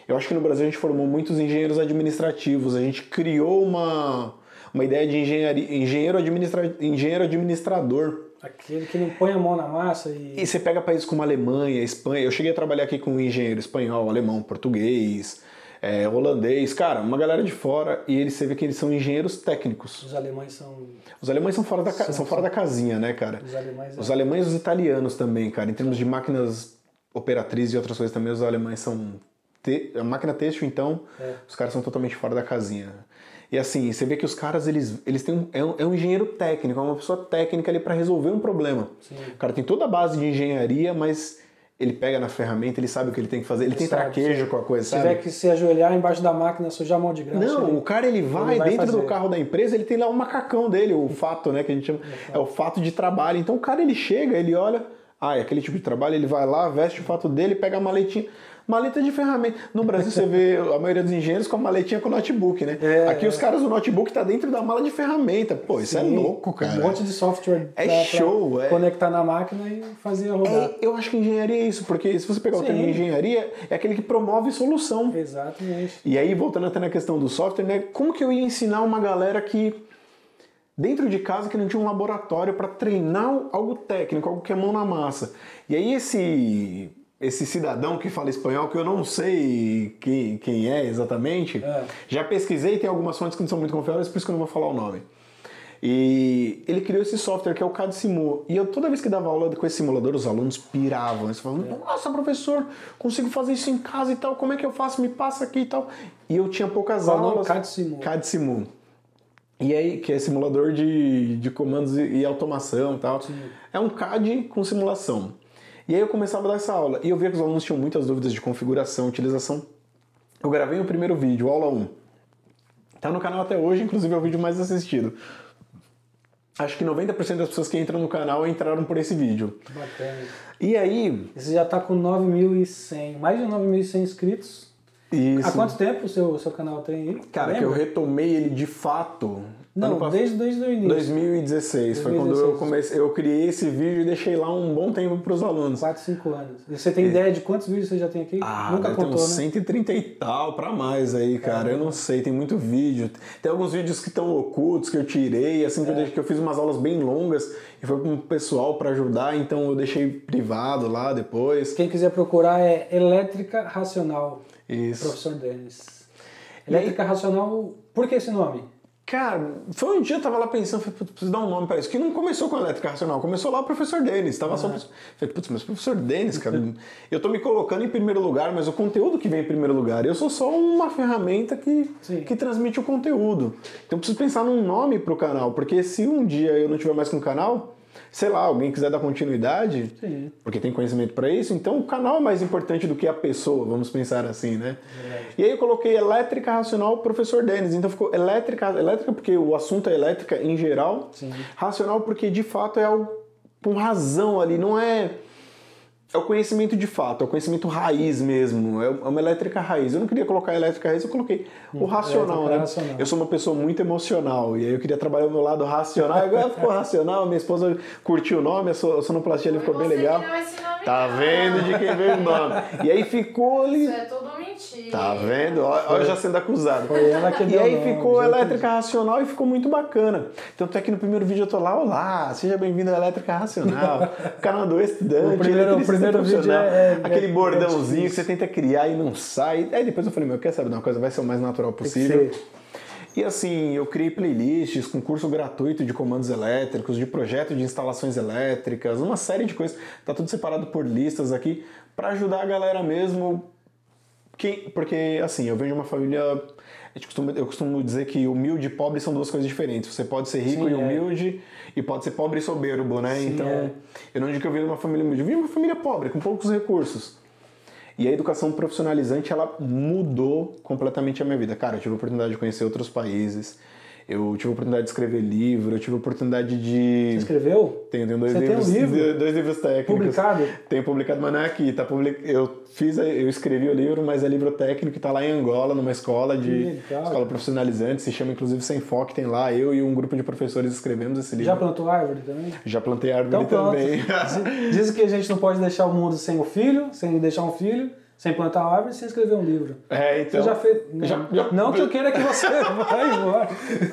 Eu acho que no Brasil a gente formou muitos engenheiros administrativos, a gente criou uma ideia de engenheiro administrador. Aquele que não põe a mão na massa e você pega países como a Alemanha, Espanha. Eu cheguei a trabalhar aqui com um engenheiro espanhol, alemão, português, holandês, cara, uma galera de fora, e você vê que eles são engenheiros técnicos. Os alemães são fora da casinha, né, cara? Os alemães e os italianos também, cara. Em termos de máquinas operatrizes e outras coisas também, os alemães são... A máquina têxtil, então, os caras são totalmente fora da casinha. E assim, você vê que os caras, eles têm um engenheiro técnico, é uma pessoa técnica ali para resolver um problema. Sim. O cara tem toda a base de engenharia, mas ele pega na ferramenta, ele sabe o que ele tem que fazer, ele tem traquejo com a coisa, sabe? Se tiver que se ajoelhar embaixo da máquina, sujar a mão de graxa... Não, o cara ele vai dentro do carro da empresa, ele tem lá um macacão dele, o fato, né, que a gente chama, é o fato de trabalho. Então o cara, ele chega, ele olha, é aquele tipo de trabalho, ele vai lá, veste o fato dele, pega a maletinha... Maleta de ferramenta. No Brasil você vê a maioria dos engenheiros com a maletinha com notebook, né? Aqui os caras, o notebook tá dentro da mala de ferramenta. Pô, isso é louco, cara. Um monte de software show, conectar na máquina e fazer rodar. Eu acho que engenharia é isso, porque se você pegar o termo engenharia, é aquele que promove solução. Exatamente. E aí, voltando até na questão do software, né? Como que eu ia ensinar uma galera que dentro de casa que não tinha um laboratório para treinar algo técnico, algo que é mão na massa? E aí esse cidadão que fala espanhol, que eu não sei quem é exatamente, já pesquisei, tem algumas fontes que não são muito confiáveis, por isso que eu não vou falar o nome. E ele criou esse software que é o CAD Simu. E toda vez que dava aula com esse simulador, os alunos piravam. Eles falavam, nossa, professor, consigo fazer isso em casa e tal, como é que eu faço? Me passa aqui e tal. E eu tinha poucas aulas. CAD Simu. CAD Simu. E aí, que é simulador de comandos e automação e tal. Sim. É um CAD com simulação. E aí eu começava a dar essa aula, e eu via que os alunos tinham muitas dúvidas de configuração, utilização. Eu gravei o primeiro vídeo, aula 1. Tá no canal até hoje, inclusive é o vídeo mais assistido. Acho que 90% das pessoas que entram no canal entraram por esse vídeo. Bacana. E aí... Você já tá com 9.100, mais de 9.100 inscritos. Isso. Há quanto tempo o seu canal tem aí? Cara, que eu retomei ele de fato... Não, desde o início. 2016 foi quando eu comecei. Eu criei esse vídeo e deixei lá um bom tempo para os alunos. 4, 5 anos. E você tem ideia de quantos vídeos você já tem aqui? Nunca contou, tem uns 130 e tal, para mais aí, cara. Eu não sei, tem muito vídeo. Tem alguns vídeos que estão ocultos, que eu tirei, assim, que eu fiz umas aulas bem longas e foi para um pessoal para ajudar, então eu deixei privado lá depois. Quem quiser procurar é Elétrica Racional. Isso. Professor Denis. Elétrica Racional, por que esse nome? Cara, foi um dia eu tava lá pensando, falei, putz, preciso dar um nome pra isso. Que não começou com a Elétrica Racional, começou lá o professor Denis. Tava só. Falei, putz, mas professor Denis, cara, eu tô me colocando em primeiro lugar, mas o conteúdo que vem em primeiro lugar. Eu sou só uma ferramenta que transmite o conteúdo. Então eu preciso pensar num nome pro canal, porque se um dia eu não tiver mais com o canal, sei lá, alguém quiser dar continuidade, porque tem conhecimento para isso, então o canal é mais importante do que a pessoa, vamos pensar assim, né? E aí eu coloquei Elétrica Racional Professor Denis, então ficou elétrica porque o assunto é elétrica em geral, racional porque de fato é algo com razão ali, não é... É o conhecimento de fato, é o conhecimento raiz mesmo, é uma elétrica raiz. Eu não queria colocar elétrica raiz, eu coloquei o racional, né? Racional. Eu sou uma pessoa muito emocional, e aí eu queria trabalhar o meu lado racional, agora ficou racional, minha esposa curtiu o nome, a sonoplastia ali ficou bem legal. Tá vendo de quem veio o nome? E aí ficou ali... Isso é tudo mentira. Tá vendo? Olha já sendo acusado. Foi ela que deu e aí ficou elétrica racional e ficou muito bacana. Tanto é que no primeiro vídeo eu tô lá, olá, seja bem-vindo à Elétrica Racional, canal do estudante, o primeiro vídeo aquele bordãozinho que você tenta criar e não sai. Aí depois eu falei, quer saber de uma coisa? Vai ser o mais natural possível. E assim, eu criei playlists com curso gratuito de comandos elétricos, de projeto de instalações elétricas, uma série de coisas. Tá tudo separado por listas aqui para ajudar a galera mesmo. Porque assim, eu venho de uma família... Eu costumo dizer que humilde e pobre são duas coisas diferentes. Você pode ser rico e humilde e pode ser pobre e soberbo, né? Sim, então, eu não digo que eu venho de uma família humilde. Eu venho de uma família pobre, com poucos recursos. E a educação profissionalizante, ela mudou completamente a minha vida. Cara, eu tive a oportunidade de conhecer outros países. Eu tive a oportunidade de escrever livro, eu tive a oportunidade de... Você escreveu? Tenho dois livros. Tem um livro? Dois livros técnicos. Publicado? Tenho publicado, mas não é aqui. Eu escrevi o livro, mas é livro técnico que está lá em Angola, numa escola escola profissionalizante, se chama inclusive Sem Foco, tem lá. Eu e um grupo de professores escrevemos esse livro. Já plantou árvore também? Já plantei árvore então, também. Dizem que a gente não pode deixar o mundo sem o filho, sem deixar um filho. sem plantar uma árvore, sem escrever um livro. Então... Você já fez... Não que eu queira que você vá embora.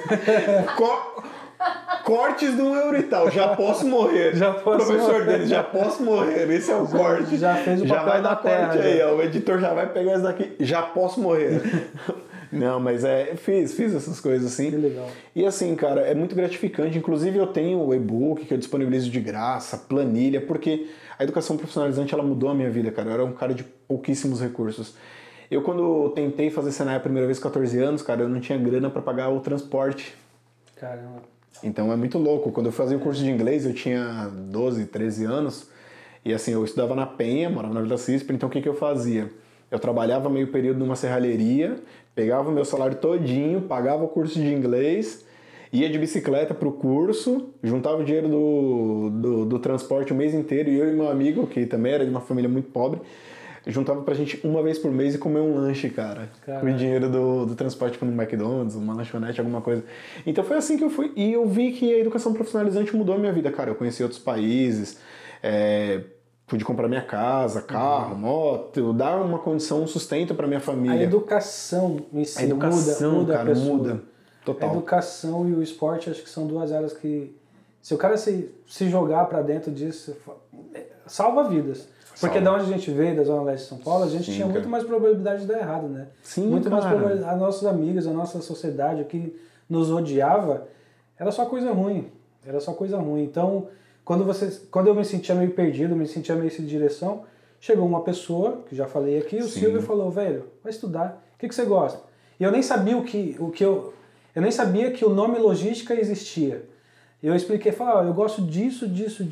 Cortes do euro e tal, já posso morrer. Professor dele, já posso morrer. Esse é o corte. Já fez o papel já vai da dar terra. Corte aí, ó, o editor já vai pegar isso daqui, já posso morrer. Não, mas fiz essas coisas assim. Que legal. E assim, cara, é muito gratificante. Inclusive eu tenho o e-book que eu disponibilizo de graça, planilha, porque a educação profissionalizante, ela mudou a minha vida, cara. Eu era um cara de pouquíssimos recursos. Eu, quando tentei fazer Senai a primeira vez, 14 anos, cara, eu não tinha grana para pagar o transporte. Caramba. Então é muito louco. Quando eu fazia o curso de inglês, eu tinha 12, 13 anos, e assim, eu estudava na Penha, morava na Vila Cispa, então o que eu fazia? Eu trabalhava meio período numa serralheria, pegava o meu salário todinho, pagava o curso de inglês, ia de bicicleta pro curso, juntava o dinheiro do transporte o mês inteiro, e eu e meu amigo, que também era de uma família muito pobre, juntava pra gente uma vez por mês e comer um lanche, cara. Com o dinheiro do transporte no McDonald's, uma lanchonete, alguma coisa. Então foi assim que eu fui. E eu vi que a educação profissionalizante mudou a minha vida, cara. Eu conheci outros países, pude comprar minha casa, carro, moto, dar uma condição, um sustento pra minha família. A educação em si a educação, muda cara, a pessoa. muda. Total. A educação e o esporte, acho que são duas áreas que, se o cara se jogar pra dentro disso, salva vidas. Porque da onde a gente veio, da Zona Leste de São Paulo, a gente tinha muito mais probabilidade de dar errado, né? Sim, muito cara. mais probabilidade. As nossas amigas, a nossa sociedade, o que nos odiava, era só coisa ruim. Era só coisa ruim. Então, quando eu me sentia meio perdido, me sentia meio sem direção, chegou uma pessoa, que já falei aqui, o Silvio falou, velho, vai estudar. O que você gosta? E eu nem sabia eu nem sabia que o nome logística existia. Eu expliquei, falei, eu gosto disso.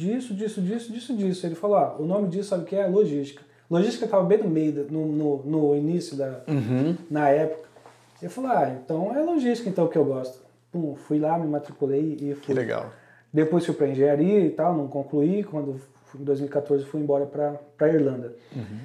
Ele falou, o nome disso sabe o que é? Logística. Logística estava bem no meio, no início, na época. Eu falei, então é logística então que eu gosto. Pum, fui lá, me matriculei e fui. Que legal. Depois fui para engenharia e tal, não concluí. Quando em 2014 fui embora para Irlanda.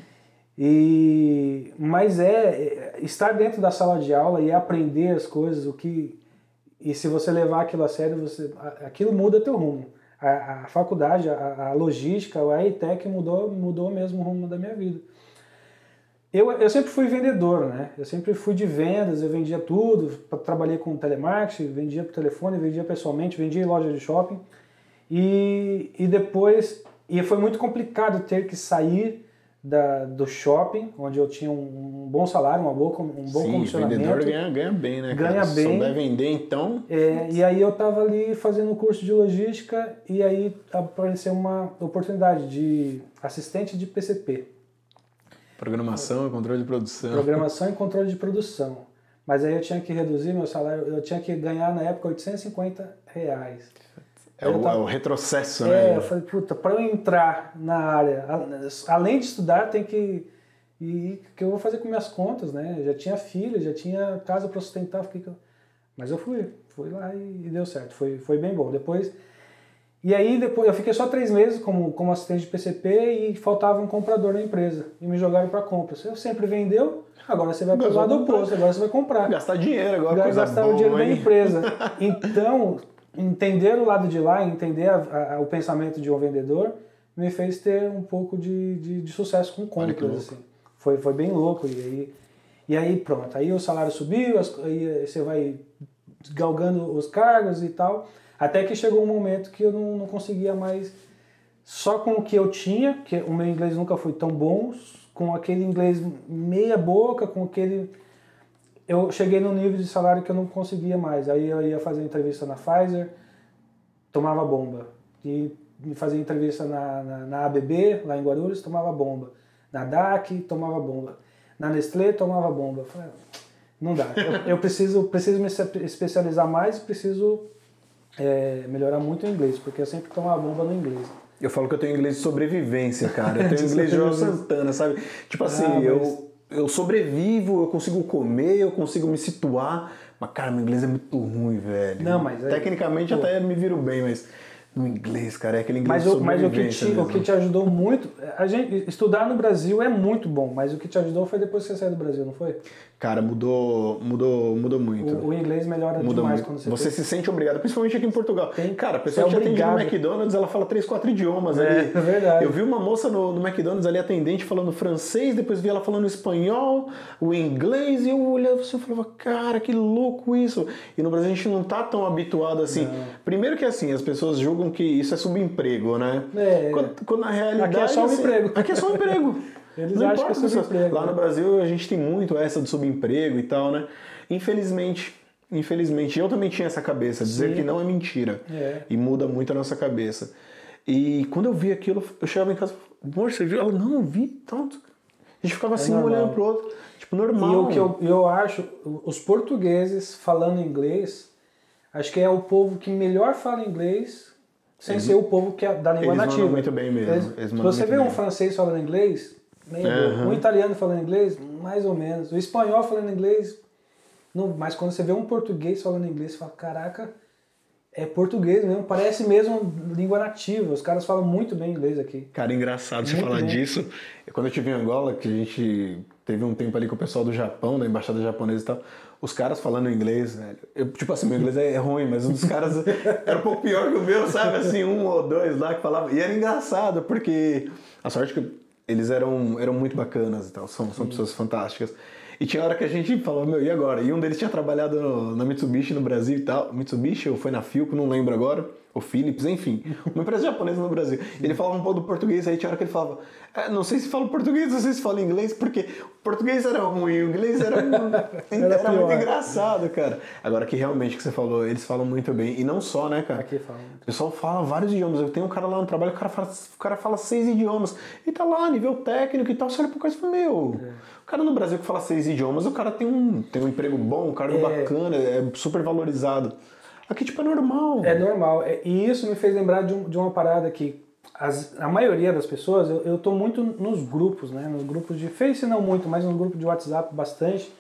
Mas estar dentro da sala de aula e aprender as coisas, e se você levar aquilo a sério, aquilo muda teu rumo. A faculdade, a logística, a EITEC mudou mesmo o rumo da minha vida. Eu sempre fui vendedor, né? Eu sempre fui de vendas, eu vendia tudo, trabalhei com telemarketing, vendia por telefone, vendia pessoalmente, vendia em loja de shopping. E depois, foi muito complicado ter que sair do shopping, onde eu tinha um bom salário, um bom condicionamento. Vendedor ganha bem, né? Ganha bem. Se souber vender, então... E aí eu estava ali fazendo um curso de logística e aí apareceu uma oportunidade de assistente de PCP. Programação e controle de produção. Programação e controle de produção. Mas aí eu tinha que reduzir meu salário, eu tinha que ganhar na época R$850. É o retrocesso, né? Eu falei, puta, para eu entrar na área, além de estudar, tem que... E o que eu vou fazer com minhas contas, né? Eu já tinha filha, já tinha casa para sustentar. Mas eu fui lá e deu certo. Foi bem bom. Depois eu fiquei só 3 meses como assistente de PCP e faltava um comprador na empresa. E me jogaram para compras. Eu sempre vendeu, agora você vai para o lado oposto, agora você vai comprar. Gastar dinheiro agora. Gastar o dinheiro da empresa. Então... entender o lado de lá, entender o pensamento de um vendedor, me fez ter um pouco de sucesso com compras. Assim. Foi bem louco. E aí pronto, aí o salário subiu, aí você vai galgando os cargos e tal, até que chegou um momento que eu não conseguia mais, só com o que eu tinha, que o meu inglês nunca foi tão bom, com aquele inglês meia boca, com aquele... Eu cheguei num nível de salário que eu não conseguia mais. Aí eu ia fazer entrevista na Pfizer, tomava bomba. E fazia entrevista na ABB, lá em Guarulhos, tomava bomba. Na DAC, tomava bomba. Na Nestlé, tomava bomba. Eu falei, não dá. Eu preciso me especializar mais, preciso melhorar muito o inglês, porque eu sempre tomava bomba no inglês. Eu falo que eu tenho inglês de sobrevivência, cara. Eu tenho inglês de João Santana, sabe? Tipo assim, eu sobrevivo, eu consigo comer, eu consigo me situar, mas, cara, meu inglês é muito ruim, velho. Não, mas... Tecnicamente até me viro bem, mas no inglês, cara. É aquele inglês mas o que te ajudou muito... Estudar no Brasil é muito bom, mas o que te ajudou foi depois que você saiu do Brasil, não foi? Cara, mudou muito. O inglês melhora demais quando você se sente obrigado, principalmente aqui em Portugal. Cara, a pessoa que te atende no McDonald's, ela fala 3, 4 idiomas ali. É verdade. Eu vi uma moça no McDonald's ali, atendente, falando francês, depois vi ela falando espanhol, o inglês, e eu olhava assim e falava, cara, que louco isso. E no Brasil a gente não tá tão habituado assim. Não. Primeiro que assim, as pessoas julgam que isso é subemprego, né? Quando na realidade... Aqui é só um emprego. Aqui é só um emprego. Eles não acham que é subemprego. Lá no Brasil a gente tem muito essa do subemprego e tal, né? Infelizmente, eu também tinha essa cabeça, dizer que não é mentira. E muda muito a nossa cabeça. E quando eu vi aquilo, eu chegava em casa, amor, você viu? Ela, não, eu vi. Então, a gente ficava assim, olhando pro outro, tipo, normal. E o que eu acho, os portugueses falando inglês, acho que é o povo que melhor fala inglês, sem ser o povo que é da língua nativa. Eles mandam muito bem mesmo. Se você vê um francês falando inglês, um italiano falando inglês, mais ou menos. O espanhol falando inglês, não, mas quando você vê um português falando inglês, você fala, caraca, é português mesmo, parece mesmo língua nativa. Os caras falam muito bem inglês aqui. Cara, engraçado você falar disso. Quando eu estive em Angola, que a gente teve um tempo ali com o pessoal do Japão, da embaixada japonesa e tal, os caras falando inglês, velho. Tipo assim, meu inglês é ruim, mas um dos caras era um pouco pior que o meu, sabe? Assim, 1 ou 2 lá que falavam. E era engraçado, porque a sorte que eles eram muito bacanas e tal, são pessoas fantásticas. E tinha hora que a gente falava, meu, e agora? E um deles tinha trabalhado na Mitsubishi no Brasil e tal. Mitsubishi ou foi na Philco, não lembro agora. Ou Philips, enfim. Uma empresa japonesa no Brasil. Ele falava um pouco do português, aí tinha hora que ele falava, não sei se fala português, não sei se fala inglês, porque o português era ruim, o inglês era muito engraçado, cara. Agora que realmente que você falou, eles falam muito bem. E não só, né, cara? Aqui fala muito. O pessoal fala vários idiomas. Eu tenho um cara lá no trabalho, o cara fala 6 idiomas. E tá lá, nível técnico e tal. Você olha pro cara e fala, meu... O cara no Brasil que fala 6 idiomas, o cara tem um emprego bom, um cargo bacana, é super valorizado. Aqui, tipo, é normal. É normal. E isso me fez lembrar de uma parada que a maioria das pessoas, eu tô muito nos grupos, né? Nos grupos de Face não muito, mas nos grupos de WhatsApp bastante.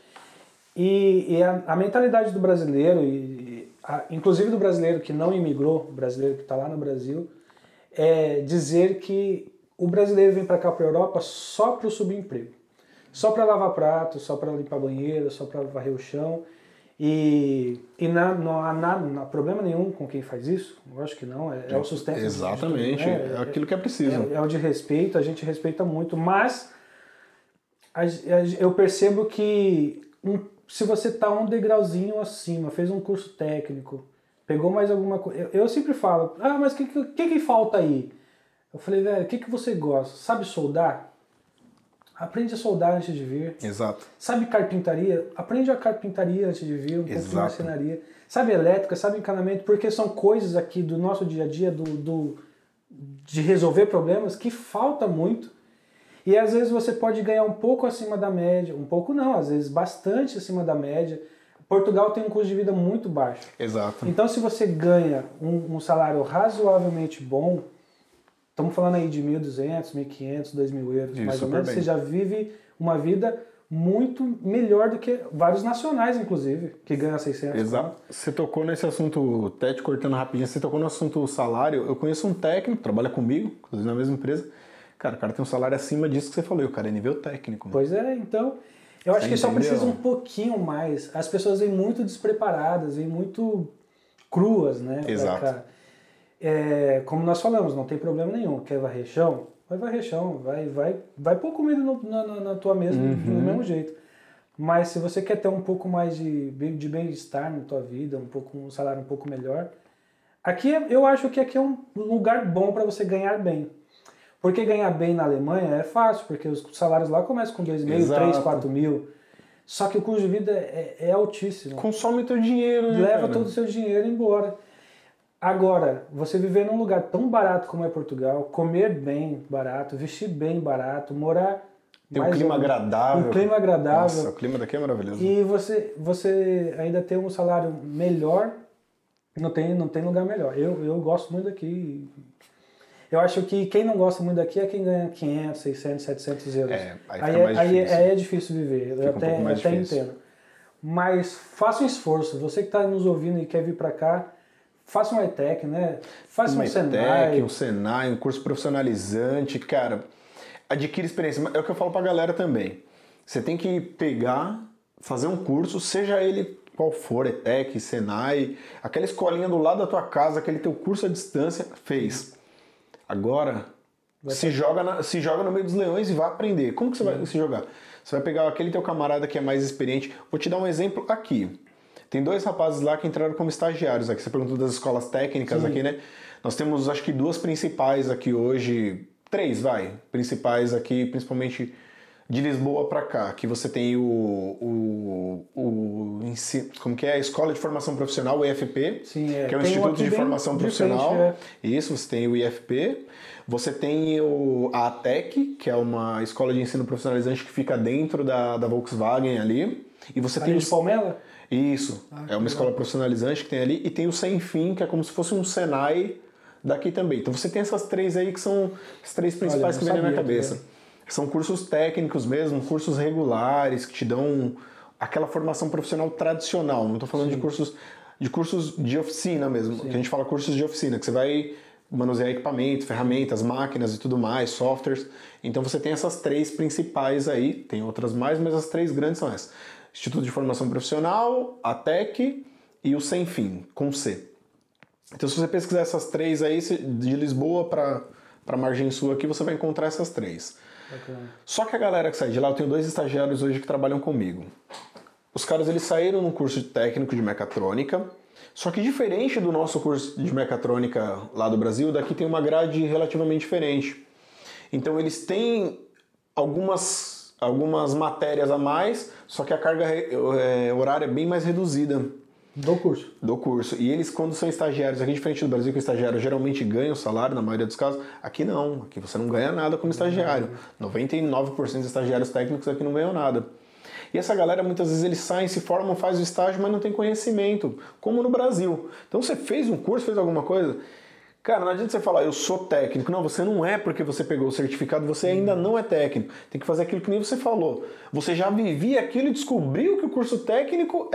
E a mentalidade do brasileiro, inclusive do brasileiro que não imigrou, o brasileiro que está lá no Brasil, é dizer que o brasileiro vem para cá, para a Europa, só para o subemprego. Só para lavar prato, só para limpar banheiro, só para varrer o chão. E não há problema nenhum com quem faz isso. Eu acho que não. É o sustento. Exatamente. É aquilo que é preciso. É o de respeito, a gente respeita muito. Mas eu percebo que se você está um degrauzinho acima, fez um curso técnico, pegou mais alguma coisa... Eu sempre falo, mas o que falta aí? Eu falei, velho, o que você gosta? Sabe soldar? Aprende a soldar antes de vir. Exato. Sabe carpintaria? Aprende a carpintaria antes de vir, um pouco de marcenaria. Sabe elétrica, sabe encanamento, porque são coisas aqui do nosso dia a dia, de resolver problemas, que falta muito. E às vezes você pode ganhar um pouco acima da média, um pouco não, às vezes bastante acima da média. Portugal tem um custo de vida muito baixo. Exato. Então se você ganha um salário razoavelmente bom, estamos falando aí de 1.200, 1.500, 2.000 euros, isso, mais ou menos. bem. Você já vive uma vida muito melhor do que vários nacionais, inclusive, que ganham 600. Exato. Você tocou nesse assunto, até te cortando rapidinho, você tocou no assunto salário. Eu conheço um técnico, trabalha comigo, inclusive na mesma empresa. Cara, o cara tem um salário acima disso que você falou, e o cara é nível técnico. Pois é, então... Eu acho que só precisa um pouquinho mais. As pessoas vêm muito despreparadas, vêm muito cruas, né? Exato. Pra cá. Como nós falamos, não tem problema nenhum. Quer varrer chão? Vai varrer chão. Vai pôr comida na tua mesa do mesmo jeito. Mas se você quer ter um pouco mais de bem-estar na tua vida, um salário um pouco melhor, eu acho que aqui é um lugar bom para você ganhar bem. Porque ganhar bem na Alemanha é fácil, porque os salários lá começam com 2.000, 3, 4 mil. Só que o custo de vida é altíssimo. Consome teu dinheiro, né? Leva todo o seu dinheiro embora. Agora, você viver num lugar tão barato como é Portugal, comer bem barato, vestir bem barato, morar... Tem um clima agradável. Um clima agradável. Nossa, o clima daqui é maravilhoso. E você ainda tem um salário melhor, não tem lugar melhor. Eu gosto muito daqui. Eu acho que quem não gosta muito daqui é quem ganha 500, 600, 700 euros. Aí é difícil viver, eu até entendo. Mas faça um esforço, você que está nos ouvindo e quer vir para cá, faça um ITEC, né? Faça um Senai. Um Senai, um curso profissionalizante, cara, adquire experiência. É o que eu falo pra galera também. Você tem que pegar, fazer um curso, seja ele qual for, ITEC, Senai, aquela escolinha do lado da tua casa, aquele teu curso à distância, fez. Agora, se joga no meio dos leões e vai aprender. Como que você vai se jogar? Você vai pegar aquele teu camarada que é mais experiente. Vou te dar um exemplo aqui. Tem 2 rapazes lá que entraram como estagiários aqui. Você perguntou das escolas técnicas aqui, né? Nós temos, acho que 2 principais aqui hoje. 3, principais aqui, principalmente de Lisboa para cá. Que você tem o como que é? A Escola de Formação Profissional, o IFP. Sim, que é o Instituto de Formação Profissional. Isso, você tem o IFP. Você tem a ATEC, que é uma escola de ensino profissionalizante que fica dentro da Volkswagen ali. E você tem de Palmela? Isso, é uma escola profissionalizante que tem ali, e tem o Sem Fim, que é como se fosse um Senai daqui também. Então você tem essas 3 aí que são as 3 principais que vêm na minha cabeça. São cursos técnicos mesmo, cursos regulares, que te dão aquela formação profissional tradicional. Não estou falando de cursos de oficina mesmo, que a gente fala cursos de oficina, que você vai manusear equipamentos, ferramentas, máquinas e tudo mais, softwares. Então você tem essas 3 principais aí, tem outras mais, mas as 3 grandes são essas. Instituto de Formação Profissional, a TEC e o Sem Fim, com C. Então, se você pesquisar essas 3 aí, de Lisboa para Margem Sul aqui, você vai encontrar essas 3. Bacana. Só que a galera que sai de lá, eu tenho 2 estagiários hoje que trabalham comigo. Os caras, eles saíram num curso técnico de mecatrônica, só que diferente do nosso curso de mecatrônica lá do Brasil, daqui tem uma grade relativamente diferente. Então, eles têm algumas matérias a mais, só que a carga horária é bem mais reduzida. Do curso. Do curso. E eles, quando são estagiários, aqui diferente do Brasil, que o estagiário geralmente ganha o salário, na maioria dos casos, aqui não. Aqui você não ganha nada como estagiário. 99% dos estagiários técnicos aqui não ganham nada. E essa galera, muitas vezes, eles saem, se formam, fazem o estágio, mas não tem conhecimento, como no Brasil. Então você fez um curso, fez alguma coisa... Cara, não adianta você falar, eu sou técnico. Não, você não é porque você pegou o certificado, você ainda não é técnico. Tem que fazer aquilo que nem você falou. Você já vivia aquilo e descobriu que o curso técnico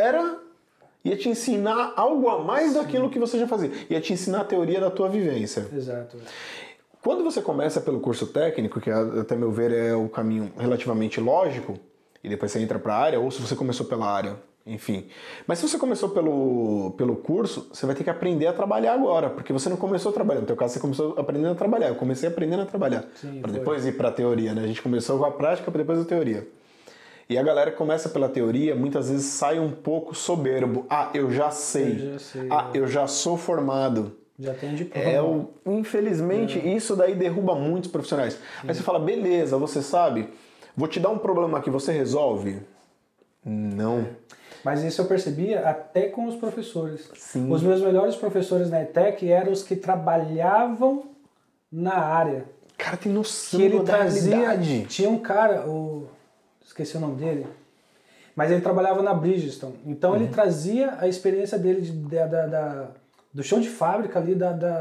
ia te ensinar algo a mais daquilo que você já fazia. Ia te ensinar a teoria da tua vivência. Exato. Quando você começa pelo curso técnico, que até meu ver é o caminho relativamente lógico, e depois você entra para a área, ou se você começou pela área, enfim. Mas se você começou pelo curso, você vai ter que aprender a trabalhar agora, porque você não começou trabalhando. No teu caso, você começou aprendendo a trabalhar. Eu comecei aprendendo a trabalhar, para depois ir para a teoria, né? A gente começou com a prática para depois a teoria. E a galera que começa pela teoria, muitas vezes sai um pouco soberbo. Ah, eu já sei. Eu já sou formado. Já tem diploma. Infelizmente, isso daí derruba muitos profissionais. Sim. Aí você fala, beleza, você sabe, vou te dar um problema aqui, você resolve? Não. Mas isso eu percebia até com os professores. Sim. Os meus melhores professores na ETEC eram os que trabalhavam na área. Cara, tem noção que ele da realidade. Tinha um cara, esqueci o nome dele, mas ele trabalhava na Bridgestone. Então ele trazia a experiência dele do chão de fábrica ali,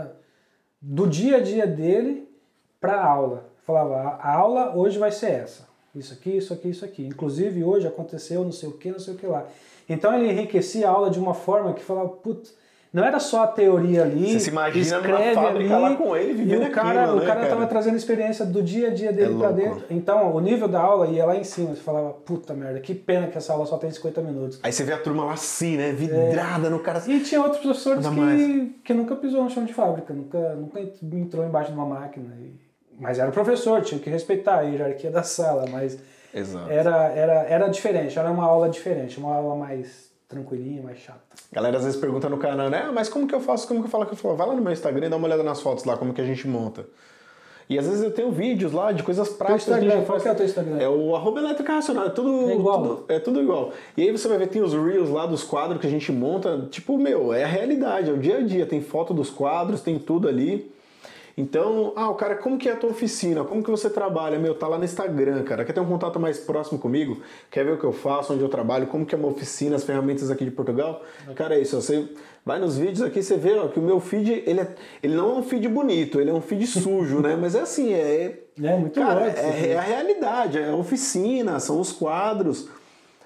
do dia a dia dele para a aula. Falava, a aula hoje vai ser essa. Isso aqui, isso aqui, isso aqui. Inclusive hoje aconteceu não sei o que lá. Então ele enriquecia a aula de uma forma que falava, putz, não era só a teoria ali, você se imagina numa fábrica ali, lá com ele vivendo e o cara estava trazendo a experiência do dia a dia dele para dentro. Então o nível da aula ia lá em cima. Você falava, puta merda, que pena que essa aula só tem 50 minutos. Aí você vê a turma lá assim, né, vidrada no cara. E tinha outros professores que nunca pisou no chão de fábrica, nunca entrou embaixo de uma máquina. Mas era professor, tinha que respeitar a hierarquia da sala, mas exato. Era diferente, era uma aula diferente, uma aula mais tranquilinha, mais chata. Galera às vezes pergunta no canal, né? Mas como que eu faço? Como que eu falo? Que eu falo, vai lá no meu Instagram e dá uma olhada nas fotos lá, como que a gente monta. E às vezes eu tenho vídeos lá de coisas práticas. Qual que é o teu Instagram? É o @Elétrica Racional, é tudo igual. E aí você vai ver, tem os reels lá dos quadros que a gente monta, tipo, é a realidade, é o dia a dia, tem foto dos quadros, tem tudo ali. Então, o cara, como que é a tua oficina? Como que você trabalha? Tá lá no Instagram, cara. Quer ter um contato mais próximo comigo? Quer ver o que eu faço, onde eu trabalho? Como que é uma oficina, as ferramentas aqui de Portugal? Cara, é isso. Você vai nos vídeos aqui, você vê que o meu feed, ele não é um feed bonito, ele é um feed sujo, né? Mas é assim, muito cara, ótimo. É a realidade, é a oficina, são os quadros.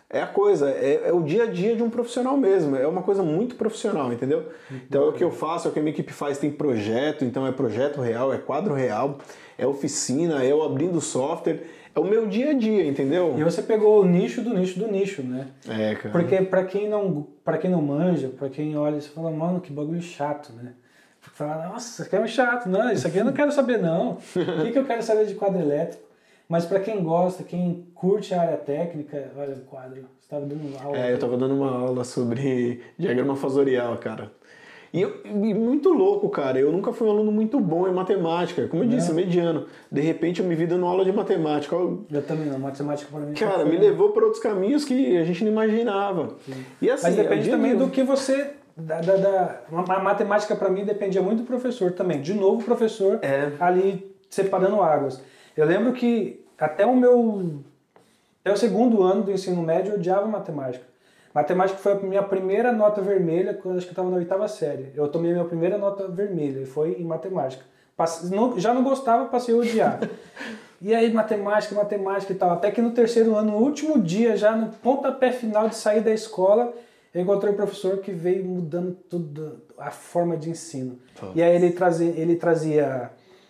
é a coisa, é o dia a dia de um profissional mesmo, é uma coisa muito profissional, entendeu? Então é o que eu faço, é o que a minha equipe faz, tem projeto, então é projeto real, é quadro real, é oficina, é eu abrindo software, é o meu dia a dia, entendeu? E você pegou o nicho do nicho do nicho, né? É, cara. Porque pra quem não manja, pra quem olha, você fala, mano, que bagulho chato, né? Fala, nossa, isso aqui é um chato, não, isso aqui eu não quero saber não. O que eu quero saber de quadro elétrico? Mas para quem gosta, quem curte a área técnica, olha o quadro, você estava dando uma aula. Eu estava dando uma aula sobre diagrama fasorial, cara. E muito louco, cara, eu nunca fui um aluno muito bom em matemática, como eu disse, mediano. De repente eu me vi dando aula de matemática. Eu também não, matemática para mim. Cara, me levou para outros caminhos que a gente não imaginava. E assim, mas depende também do que você... A matemática para mim dependia muito do professor também. De novo, o professor ali separando águas. Eu lembro que até o segundo ano do ensino médio eu odiava matemática. Matemática foi a minha primeira nota vermelha quando acho que eu estava na 8ª série. Eu tomei a minha primeira nota vermelha e foi em matemática. Já não gostava, passei a odiar. E aí matemática e tal. Até que no 3º ano, no último dia, já no pontapé final de sair da escola, eu encontrei um professor que veio mudando tudo, a forma de ensino. E aí ele trazia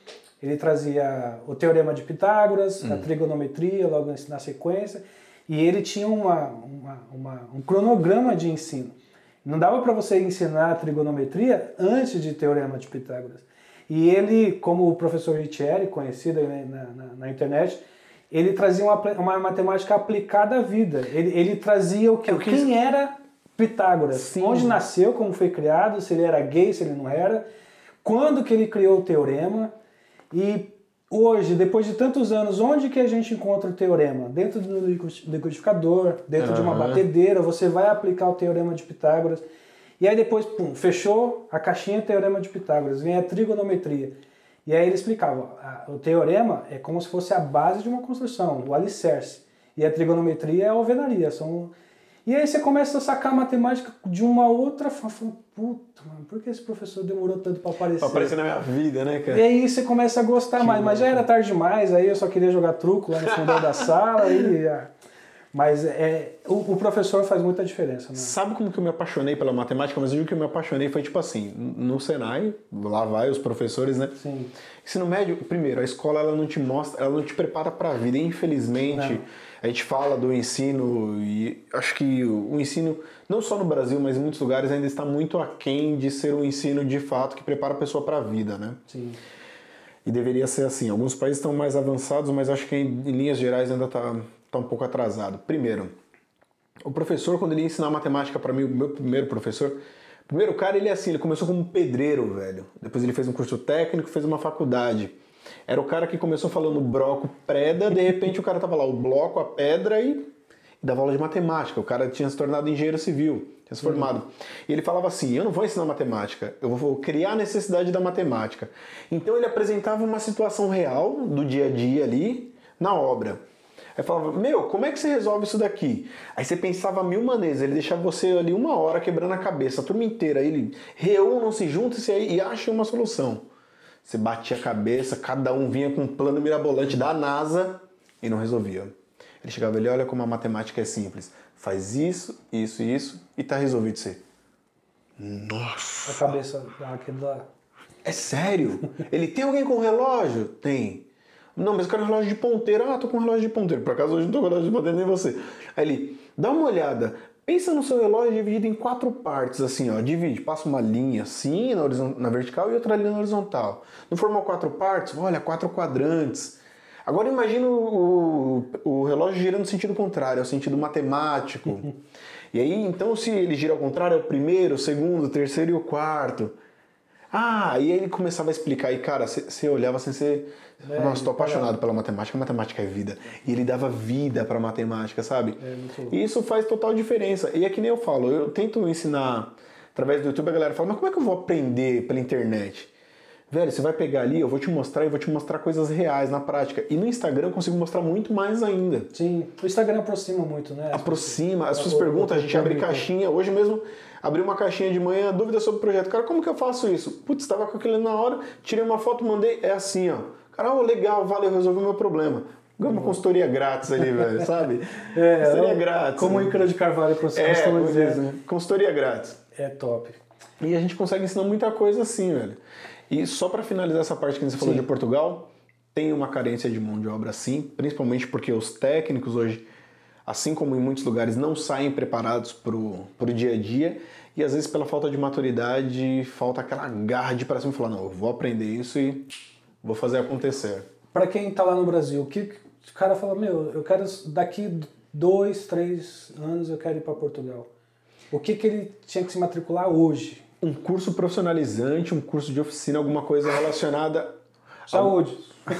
o teorema de Pitágoras, a trigonometria, logo na sequência, e ele tinha um cronograma de ensino. Não dava para você ensinar a trigonometria antes de teorema de Pitágoras. E ele, como o professor Riccieri, conhecido na internet, ele trazia uma matemática aplicada à vida. Ele trazia quem era Pitágoras, sim, onde nasceu, como foi criado, se ele era gay, se ele não era, quando que ele criou o teorema. E hoje, depois de tantos anos, onde que a gente encontra o teorema? Dentro do liquidificador, dentro de uma batedeira, você vai aplicar o teorema de Pitágoras. E aí depois, pum, fechou a caixinha teorema de Pitágoras, vem a trigonometria. E aí ele explicava, o teorema é como se fosse a base de uma construção, o alicerce. E a trigonometria é a alvenaria, E aí você começa a sacar a matemática de uma outra forma. Puta, mano, por que esse professor demorou tanto para aparecer? Pra aparecer na minha vida, né, cara? E aí você começa a gostar mais, mas já era tarde demais, aí eu só queria jogar truco lá no fundo da sala. Mas o professor faz muita diferença, né? Sabe como que eu me apaixonei pela matemática? Mas eu digo que eu me apaixonei foi tipo assim, no Senai, lá vai os professores, né? Sim. Ensino médio, primeiro, a escola ela não te mostra, ela não te prepara para a vida. Infelizmente, não. A gente fala do ensino e acho que o ensino, não só no Brasil, mas em muitos lugares ainda está muito aquém de ser um ensino de fato que prepara a pessoa para a vida, né? Sim. E deveria ser assim. Alguns países estão mais avançados, mas acho que em linhas gerais ainda está um pouco atrasado. Primeiro, o professor, quando ele ia ensinar matemática para mim, o meu primeiro professor, primeiro cara, ele começou como pedreiro, velho. Depois ele fez um curso técnico, fez uma faculdade. Era o cara que começou falando bloco, preda, de repente o cara tava lá, o bloco, a pedra e dava aula de matemática. O cara tinha se tornado engenheiro civil, tinha se formado. E ele falava assim, eu não vou ensinar matemática, eu vou criar a necessidade da matemática. Então ele apresentava uma situação real do dia a dia ali, na obra. Aí falava, como é que você resolve isso daqui? Aí você pensava 1000 maneiras, ele deixava você ali 1 hora quebrando a cabeça, a turma inteira, aí ele reúnam-se juntos e achem uma solução. Você batia a cabeça, cada um vinha com um plano mirabolante da NASA e não resolvia. Ele chegava ali, olha como a matemática é simples. Faz isso, isso e isso e tá resolvido você. Nossa! A cabeça daquele lá. É sério? Ele tem alguém com relógio? Tem. Não, mas eu quero um relógio de ponteiro. Ah, tô com um relógio de ponteiro. Por acaso hoje não tô com relógio de ponteiro, nem você. Aí ele, dá uma olhada. Pensa no seu relógio dividido em 4 partes, assim, ó. Divide, passa uma linha assim na vertical e outra linha na horizontal. Não formou 4 partes? Olha, 4 quadrantes. Agora imagina o relógio girando no sentido contrário, é o sentido matemático. E aí, então, se ele gira ao contrário, é o primeiro, o segundo, o terceiro e o quarto. Ah, e aí ele começava a explicar, e cara, você olhava assim, você... Nossa, tô apaixonado pela matemática, matemática é vida. E ele dava vida pra matemática, sabe? E isso faz total diferença. E é que nem eu falo, eu tento ensinar através do YouTube, a galera fala, mas como é que eu vou aprender pela internet? Velho, você vai pegar ali, eu vou te mostrar e vou te mostrar coisas reais na prática. E no Instagram eu consigo mostrar muito mais ainda. Sim, o Instagram aproxima muito, né? Aproxima, as pessoas perguntam, a gente abre caixinha. Hoje mesmo abri uma caixinha de manhã, dúvida sobre o projeto. Cara, como que eu faço isso? Putz, estava com aquilo na hora, tirei uma foto, mandei, é assim, ó. Cara, legal, valeu, resolvi o meu problema. Ganha uma consultoria grátis ali, velho, sabe? Consultoria grátis. Como o Ícaro de Carvalho costuma dizer. Né? Consultoria grátis. É top. E a gente consegue ensinar muita coisa assim, velho. E só para finalizar essa parte que você falou de Portugal, tem uma carência de mão de obra sim, principalmente porque os técnicos hoje, assim como em muitos lugares, não saem preparados pro dia a dia e às vezes pela falta de maturidade, falta aquela garra de ir pra cima e falar, não, eu vou aprender isso e vou fazer acontecer. Para quem tá lá no Brasil, o que o cara fala, meu, eu quero daqui 2, 3 anos eu quero ir para Portugal. O que ele tinha que se matricular hoje? Um curso profissionalizante, um curso de oficina, alguma coisa relacionada... Saúde.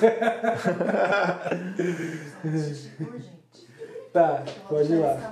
Tá, pode ir lá.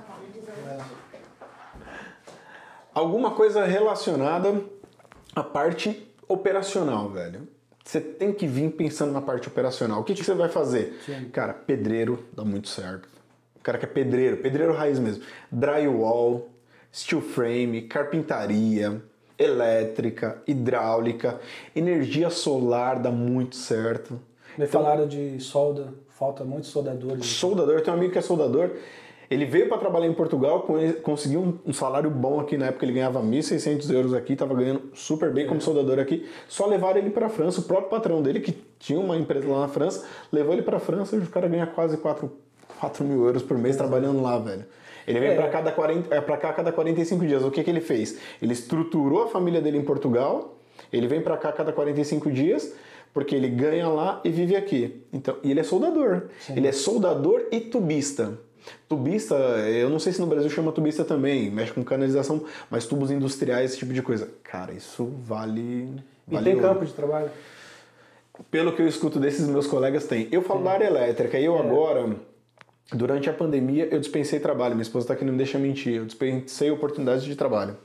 Alguma coisa relacionada à parte operacional, velho. Você tem que vir pensando na parte operacional. O que você vai fazer? Sim. Cara, pedreiro dá muito certo. O cara que é pedreiro raiz mesmo. Drywall, steel frame, carpintaria, elétrica, hidráulica, energia solar dá muito certo. Me falaram de solda, falta muitos soldadores. Soldador, eu tenho um amigo que é soldador. Ele veio para trabalhar em Portugal, conseguiu um salário bom aqui, na época ele ganhava 1.600 euros aqui, estava ganhando super bem como soldador aqui. Só levaram ele para a França, o próprio patrão dele, que tinha uma empresa lá na França, levou ele para a França e o cara ganha quase 4 mil euros por mês trabalhando lá, velho. Ele veio para cá a cada 45 dias. O que ele fez? Ele estruturou a família dele em Portugal, ele vem para cá a cada 45 dias, porque ele ganha lá e vive aqui. Então, e ele é soldador. Sim. Ele é soldador e tubista. Tubista, eu não sei se no Brasil chama tubista também, mexe com canalização, mas tubos industriais, esse tipo de coisa. Cara, isso vale... E tem campo de trabalho? Pelo que eu escuto desses meus colegas, tem. Eu falo da área elétrica e eu agora, durante a pandemia, eu dispensei trabalho. Minha esposa está aqui, não me deixa mentir. Eu dispensei oportunidades de trabalho.